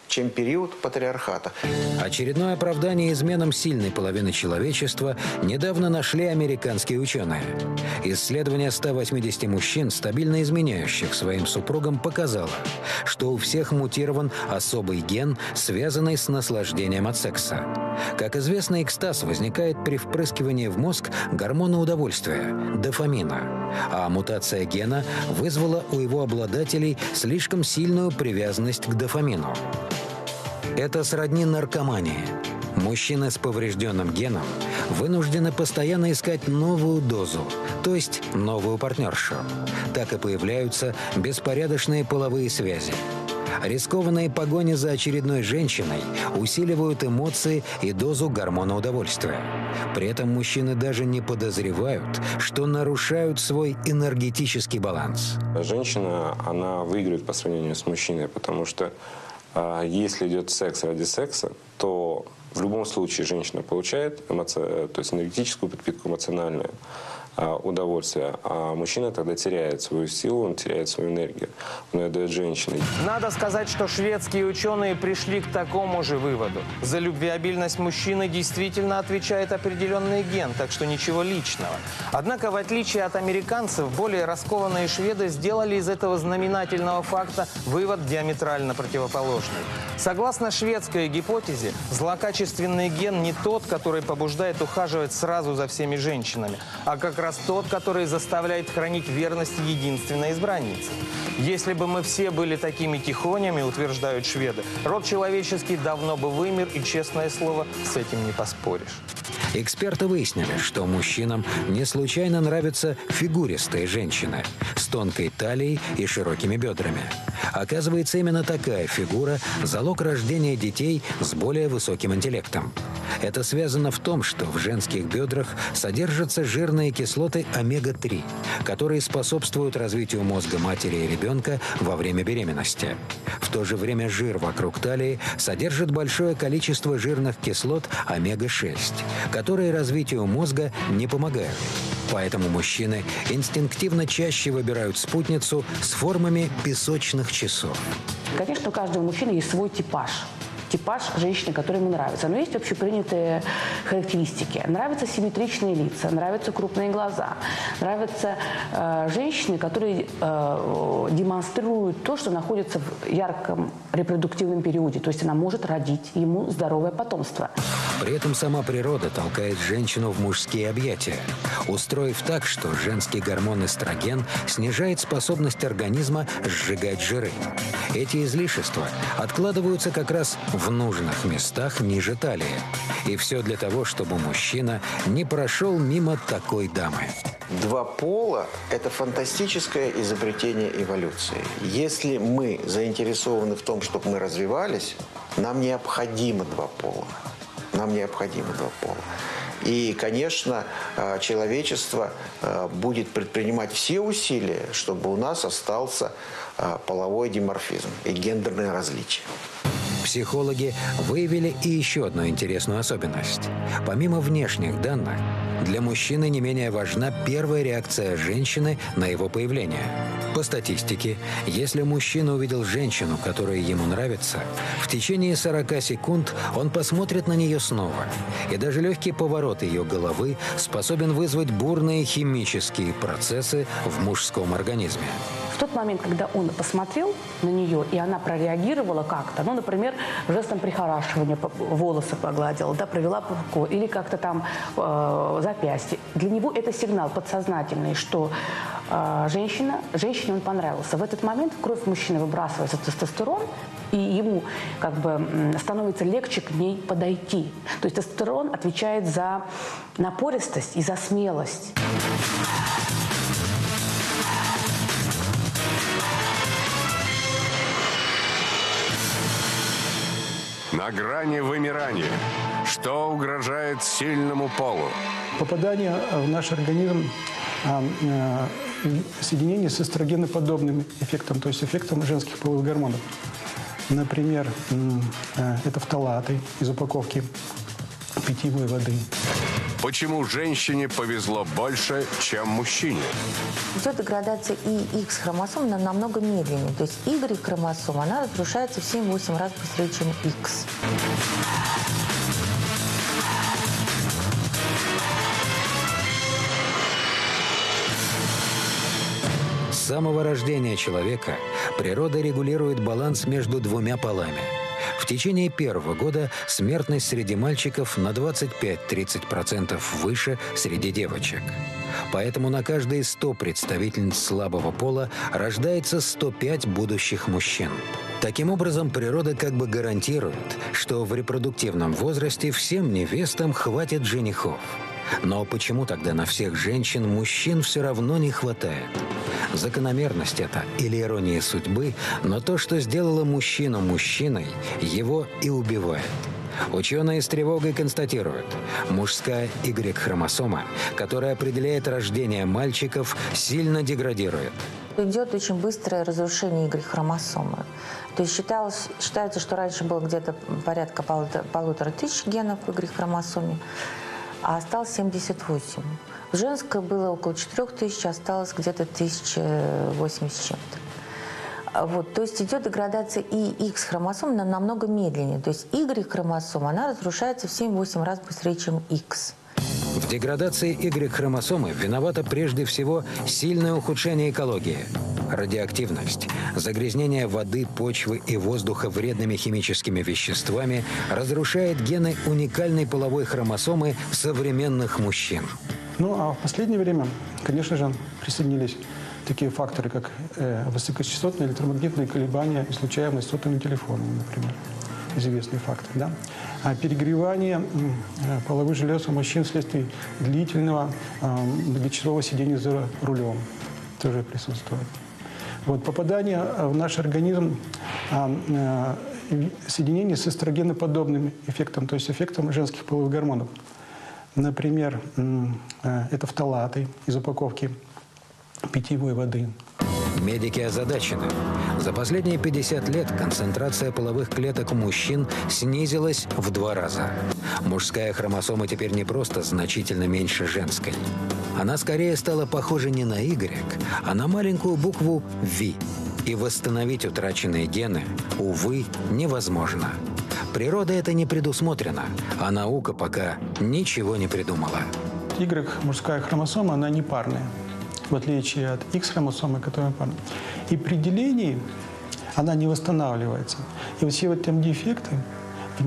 чем период патриархата. Очередное оправдание изменам сильной половины человечества недавно нашли американские ученые. Исследование ста восьмидесяти мужчин, стабильно изменяющих своим супругам, показало, что у всех мутирован особый ген, связанный с наслаждением от секса. Как известно, экстаз возникает при впрыскивании в мозг гормона удовольствия – дофамина, а мутация гена вызвала у его обладателей слишком сильную привязанность к дофамину. Это сродни наркомании. Мужчины с поврежденным геном вынуждены постоянно искать новую дозу, то есть новую партнершу. Так и появляются беспорядочные половые связи. Рискованные погони за очередной женщиной усиливают эмоции и дозу гормона удовольствия. При этом мужчины даже не подозревают, что нарушают свой энергетический баланс. Женщина, она выигрывает по сравнению с мужчиной, потому что э, если идет секс ради секса, то в любом случае женщина получает эмоци... то есть энергетическую подпитку, эмоциональную удовольствие, а мужчина тогда теряет свою силу, он теряет свою энергию. Он отдает женщине. Надо сказать, что шведские ученые пришли к такому же выводу. За любвеобильность мужчины действительно отвечает определенный ген, так что ничего личного. Однако, в отличие от американцев, более раскованные шведы сделали из этого знаменательного факта вывод диаметрально противоположный. Согласно шведской гипотезе, злокачественный ген не тот, который побуждает ухаживать сразу за всеми женщинами, а как раз тот, который заставляет хранить верность единственной избраннице. Если бы мы все были такими тихонями, утверждают шведы, род человеческий давно бы вымер, и, честное слово, с этим не поспоришь. Эксперты выяснили, что мужчинам не случайно нравятся фигуристые женщины с тонкой талией и широкими бедрами. Оказывается, именно такая фигура – залог рождения детей с более высоким интеллектом. Это связано в том, что в женских бедрах содержатся жирные кислоты омега три, которые способствуют развитию мозга матери и ребенка во время беременности. В то же время жир вокруг талии содержит большое количество жирных кислот омега шесть, которые развитию мозга не помогают. Поэтому мужчины инстинктивно чаще выбирают спутницу с формами песочных часов. Конечно, у каждого мужчины есть свой типаж. Типаж женщины, который ему нравится. Но есть общепринятые характеристики. Нравятся симметричные лица, нравятся крупные глаза, нравятся э, женщины, которые э, демонстрируют то, что находится в ярком репродуктивном периоде. То есть она может родить ему здоровое потомство. При этом сама природа толкает женщину в мужские объятия, устроив так, что женский гормон эстроген снижает способность организма сжигать жиры. Эти излишества откладываются как раз в нужных местах ниже талии. И все для того, чтобы мужчина не прошел мимо такой дамы. Два пола – это фантастическое изобретение эволюции. Если мы заинтересованы в том, чтобы мы развивались, нам необходимо два пола. Нам необходимо два пола. И, конечно, человечество будет предпринимать все усилия, чтобы у нас остался половой диморфизм и гендерное различие. Психологи выявили и еще одну интересную особенность. Помимо внешних данных, для мужчины не менее важна первая реакция женщины на его появление. По статистике, если мужчина увидел женщину, которая ему нравится, в течение сорока секунд он посмотрит на нее снова. И даже легкий поворот ее головы способен вызвать бурные химические процессы в мужском организме. В тот момент, когда он посмотрел на нее, и она прореагировала как-то, ну, например, жестом прихорашивания волосы погладила, да, провела по руке, или как-то там э, запястье. Для него это сигнал подсознательный, что э, женщина, женщине он понравился. В этот момент в кровь мужчины выбрасывается тестостерон, и ему как бы становится легче к ней подойти. То есть тестостерон отвечает за напористость и за смелость. На грани вымирания. Что угрожает сильному полу? Попадание в наш организм а, а, соединение с эстрогеноподобным эффектом, то есть эффектом женских половых гормонов. Например, а, это фталаты из упаковки, питьевой воды. Почему женщине повезло больше, чем мужчине? Идет деградация и Х хромосом намного медленнее. То есть Y хромосома, она разрушается в семь-восемь раз быстрее, чем X. С самого рождения человека природа регулирует баланс между двумя полами. В течение первого года смертность среди мальчиков на двадцать пять - тридцать процентов выше среди девочек. Поэтому на каждые сто представительниц слабого пола рождается сто пять будущих мужчин. Таким образом, природа как бы гарантирует, что в репродуктивном возрасте всем невестам хватит женихов. Но почему тогда на всех женщин мужчин все равно не хватает? Закономерность это или ирония судьбы, но то, что сделало мужчину мужчиной, его и убивает. Ученые с тревогой констатируют, мужская Y-хромосома, которая определяет рождение мальчиков, сильно деградирует. Идет очень быстрое разрушение Y-хромосомы. То есть считалось, считается, что раньше было где-то порядка полутора, полутора тысяч генов в Y-хромосоме, а осталось семьдесят восемь. В женской было около четырёх тысяч, осталось где-то тысяча восемьдесят с чем-то. Вот, то есть идет деградация и Х хромосом намного медленнее. То есть Y-хромосома, она разрушается в семь-восемь раз быстрее, чем X. В деградации Y-хромосомы виновато прежде всего сильное ухудшение экологии. Радиоактивность, загрязнение воды, почвы и воздуха вредными химическими веществами разрушает гены уникальной половой хромосомы современных мужчин. Ну, а в последнее время, конечно же, присоединились такие факторы, как э, высокочастотные электромагнитные колебания, излучаемые сотовыми телефонами, например. Известный фактор, да? А перегревание э, половых желез у мужчин вследствие длительного э, многочасового сидения за рулем тоже присутствует. Вот, попадание в наш организм э, э, соединений с эстрогеноподобным эффектом, то есть эффектом женских половых гормонов. Например, э, это фталаты из упаковки питьевой воды. Медики озадачены. За последние пятьдесят лет концентрация половых клеток у мужчин снизилась в два раза. Мужская хромосома теперь не просто значительно меньше женской. Она скорее стала похожа не на Y, а на маленькую букву V. И восстановить утраченные гены, увы, невозможно. Природа это не предусмотрена, а наука пока ничего не придумала. Y, мужская хромосома, она не парная, в отличие от X-хромосомы, которая парная. И при делении она не восстанавливается. И вот все вот там дефекты, в,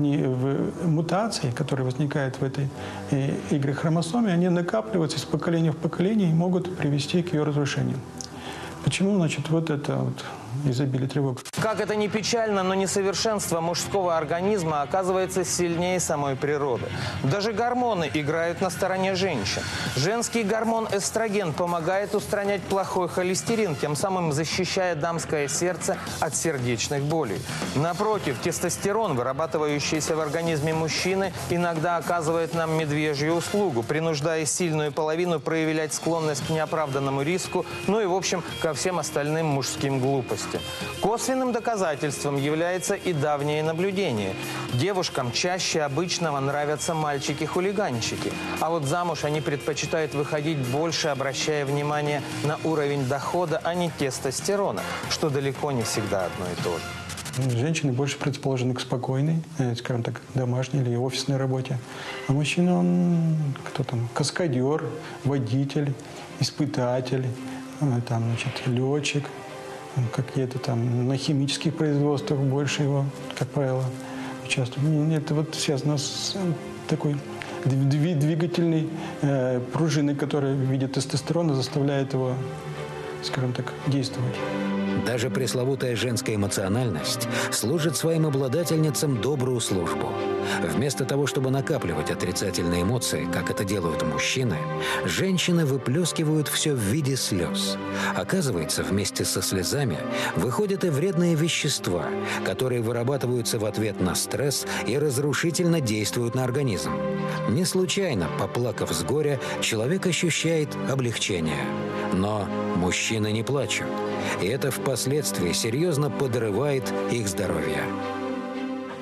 в мутации, которые возникают в этой Y-хромосоме, они накапливаются из поколения в поколение и могут привести к ее разрушению. Почему, значит, вот это вот изобилие тревог? Как это ни печально, но несовершенство мужского организма оказывается сильнее самой природы. Даже гормоны играют на стороне женщин. Женский гормон эстроген помогает устранять плохой холестерин, тем самым защищая дамское сердце от сердечных болей. Напротив, тестостерон, вырабатывающийся в организме мужчины, иногда оказывает нам медвежью услугу, принуждая сильную половину проявлять склонность к неоправданному риску, ну и, в общем, ко всем остальным мужским глупостям. Косвенным доказательством является и давнее наблюдение. Девушкам чаще обычного нравятся мальчики-хулиганчики, а вот замуж они предпочитают выходить больше, обращая внимание на уровень дохода, а не тестостерона, что далеко не всегда одно и то же. Женщины больше предрасположены к спокойной, скажем так, домашней или офисной работе. А мужчина, он кто там, каскадер, водитель, испытатель, там, значит, летчик, какие-то там на химических производствах больше его, как правило, участвуют. Это вот связано с такой двигательной э, пружиной, которая в виде тестостерона заставляет его, скажем так, действовать. Даже пресловутая женская эмоциональность служит своим обладательницам добрую службу. Вместо того, чтобы накапливать отрицательные эмоции, как это делают мужчины, женщины выплескивают все в виде слез. Оказывается, вместе со слезами выходят и вредные вещества, которые вырабатываются в ответ на стресс и разрушительно действуют на организм. Не случайно, поплакав с горя, человек ощущает облегчение. Но мужчины не плачут. И это впоследствии серьезно подрывает их здоровье.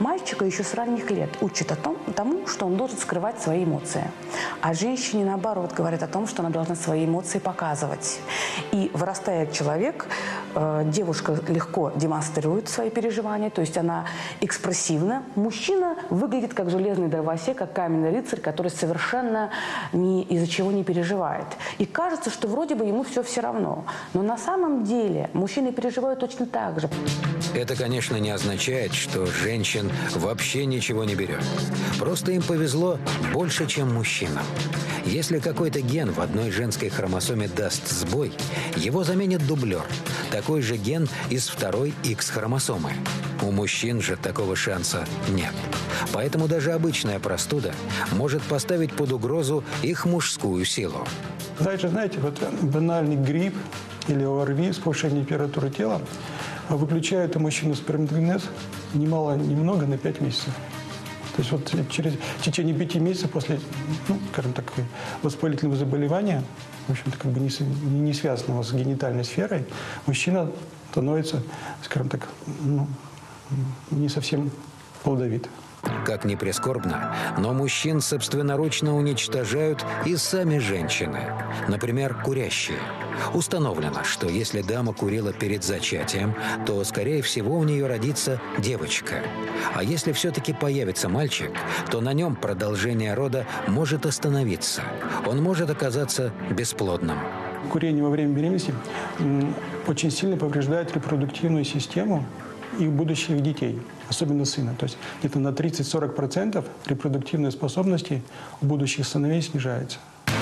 Мальчика еще с ранних лет учат о том, тому, что он должен скрывать свои эмоции. А женщине, наоборот, говорят о том, что она должна свои эмоции показывать. И вырастая человек, э, девушка легко демонстрирует свои переживания, то есть она экспрессивна. Мужчина выглядит как железный дровосек, как каменный рыцарь, который совершенно ни из-за чего не переживает. И кажется, что вроде бы ему все все равно. Но на самом деле мужчины переживают точно так же. Это, конечно, не означает, что женщин вообще ничего не берет. Просто им повезло больше, чем мужчинам. Если какой-то ген в одной женской хромосоме даст сбой, его заменит дублер. Такой же ген из второй Х-хромосомы. У мужчин же такого шанса нет. Поэтому даже обычная простуда может поставить под угрозу их мужскую силу. Дальше, знаете, вот банальный грипп или ОРВИ с повышением температуры тела выключают у мужчины сперматогенез немало, немного на пять месяцев. То есть вот через, в течение пяти месяцев после, ну, скажем так, воспалительного заболевания, в общем-то, как бы не, не связанного с генитальной сферой, мужчина становится, скажем так, ну, не совсем плодовит. Как ни прискорбно, но мужчин собственноручно уничтожают и сами женщины. Например, курящие. Установлено, что если дама курила перед зачатием, то, скорее всего, у нее родится девочка. А если все-таки появится мальчик, то на нем продолжение рода может остановиться. Он может оказаться бесплодным. Курение во время беременности очень сильно повреждает репродуктивную систему и будущих детей, особенно сына. То есть где-то на тридцать-сорок процентов репродуктивной способности у будущих сыновей снижается.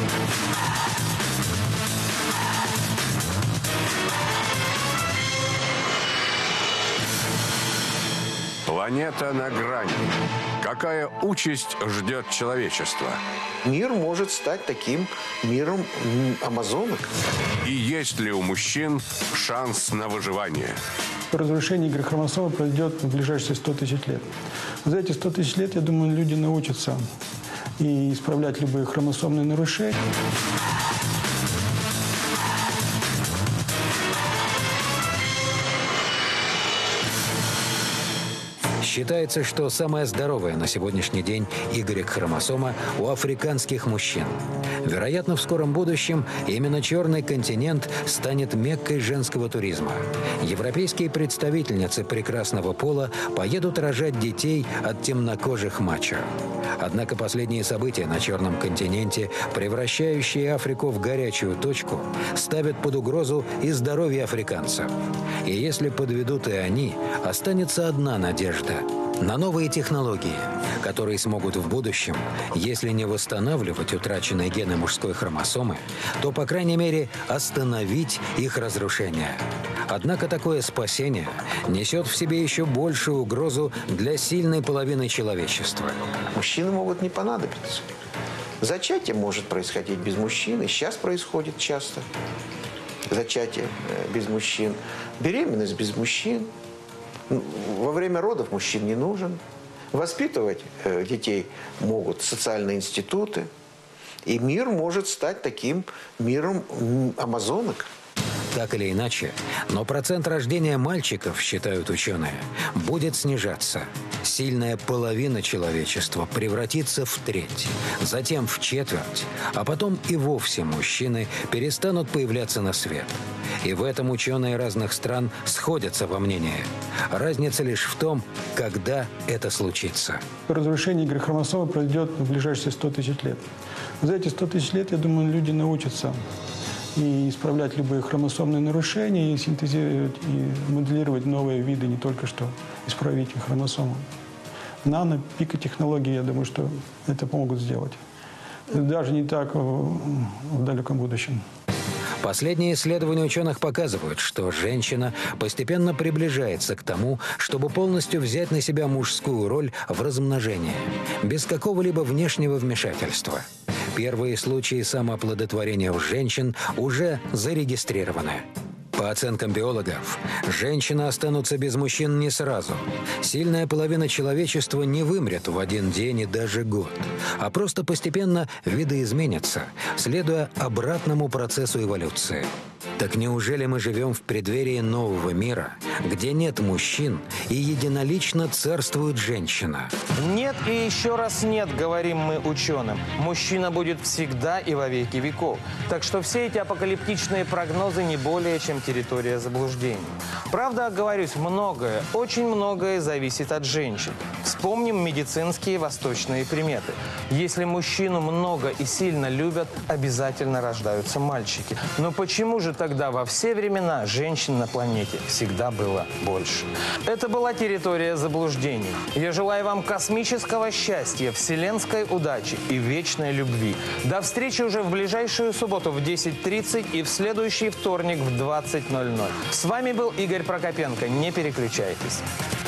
Планета на грани. Какая участь ждет человечество? Мир может стать таким миром амазонок. И есть ли у мужчин шанс на выживание? Разрушение грехромосомы пройдет в ближайшие сто тысяч лет. За эти сто тысяч лет, я думаю, люди научатся и исправлять любые хромосомные нарушения. Считается, что самая здоровая на сегодняшний день Y-хромосома у африканских мужчин. Вероятно, в скором будущем именно черный континент станет меккой женского туризма. Европейские представительницы прекрасного пола поедут рожать детей от темнокожих мачо. Однако последние события на черном континенте, превращающие Африку в горячую точку, ставят под угрозу и здоровье африканцев. И если подведут и они, останется одна надежда – на новые технологии, которые смогут в будущем, если не восстанавливать утраченные гены мужской хромосомы, то, по крайней мере, остановить их разрушение. Однако такое спасение несет в себе еще большую угрозу для сильной половины человечества. Мужчины могут не понадобиться. Зачатие может происходить без мужчин, и сейчас происходит часто. Зачатие без мужчин, беременность без мужчин. Во время родов мужчин не нужен. Воспитывать детей могут социальные институты. И мир может стать таким миром амазонок. Так или иначе, но процент рождения мальчиков, считают ученые, будет снижаться. Сильная половина человечества превратится в треть, затем в четверть, а потом и вовсе мужчины перестанут появляться на свет. И в этом ученые разных стран сходятся во мнении. Разница лишь в том, когда это случится. Разрушение Y-хромосомы пройдет в ближайшие сто тысяч лет. За эти сто тысяч лет, я думаю, люди научатся и исправлять любые хромосомные нарушения, и синтезировать, и моделировать новые виды, не только что исправить их хромосомы. Нано, пикотехнологии, я думаю, что это помогут сделать. Даже не так в, в далеком будущем. Последние исследования ученых показывают, что женщина постепенно приближается к тому, чтобы полностью взять на себя мужскую роль в размножении, без какого-либо внешнего вмешательства. Первые случаи самооплодотворения у женщин уже зарегистрированы. По оценкам биологов, женщины останутся без мужчин не сразу. Сильная половина человечества не вымрет в один день и даже год, а просто постепенно видоизменятся, следуя обратному процессу эволюции. Так неужели мы живем в преддверии нового мира, где нет мужчин и единолично царствует женщина? Нет и еще раз нет, говорим мы ученым. Мужчина будет всегда и во веки веков. Так что все эти апокалиптичные прогнозы не более, чем территория заблуждений. Правда, оговорюсь, многое, очень многое зависит от женщин. Вспомним медицинские восточные приметы. Если мужчину много и сильно любят, обязательно рождаются мальчики. Но почему же тогда во все времена женщин на планете всегда было больше? Это была территория заблуждений. Я желаю вам космического счастья, вселенской удачи и вечной любви. До встречи уже в ближайшую субботу в десять тридцать и в следующий вторник в двадцать ноль ноль. С вами был Игорь Прокопенко. Не переключайтесь.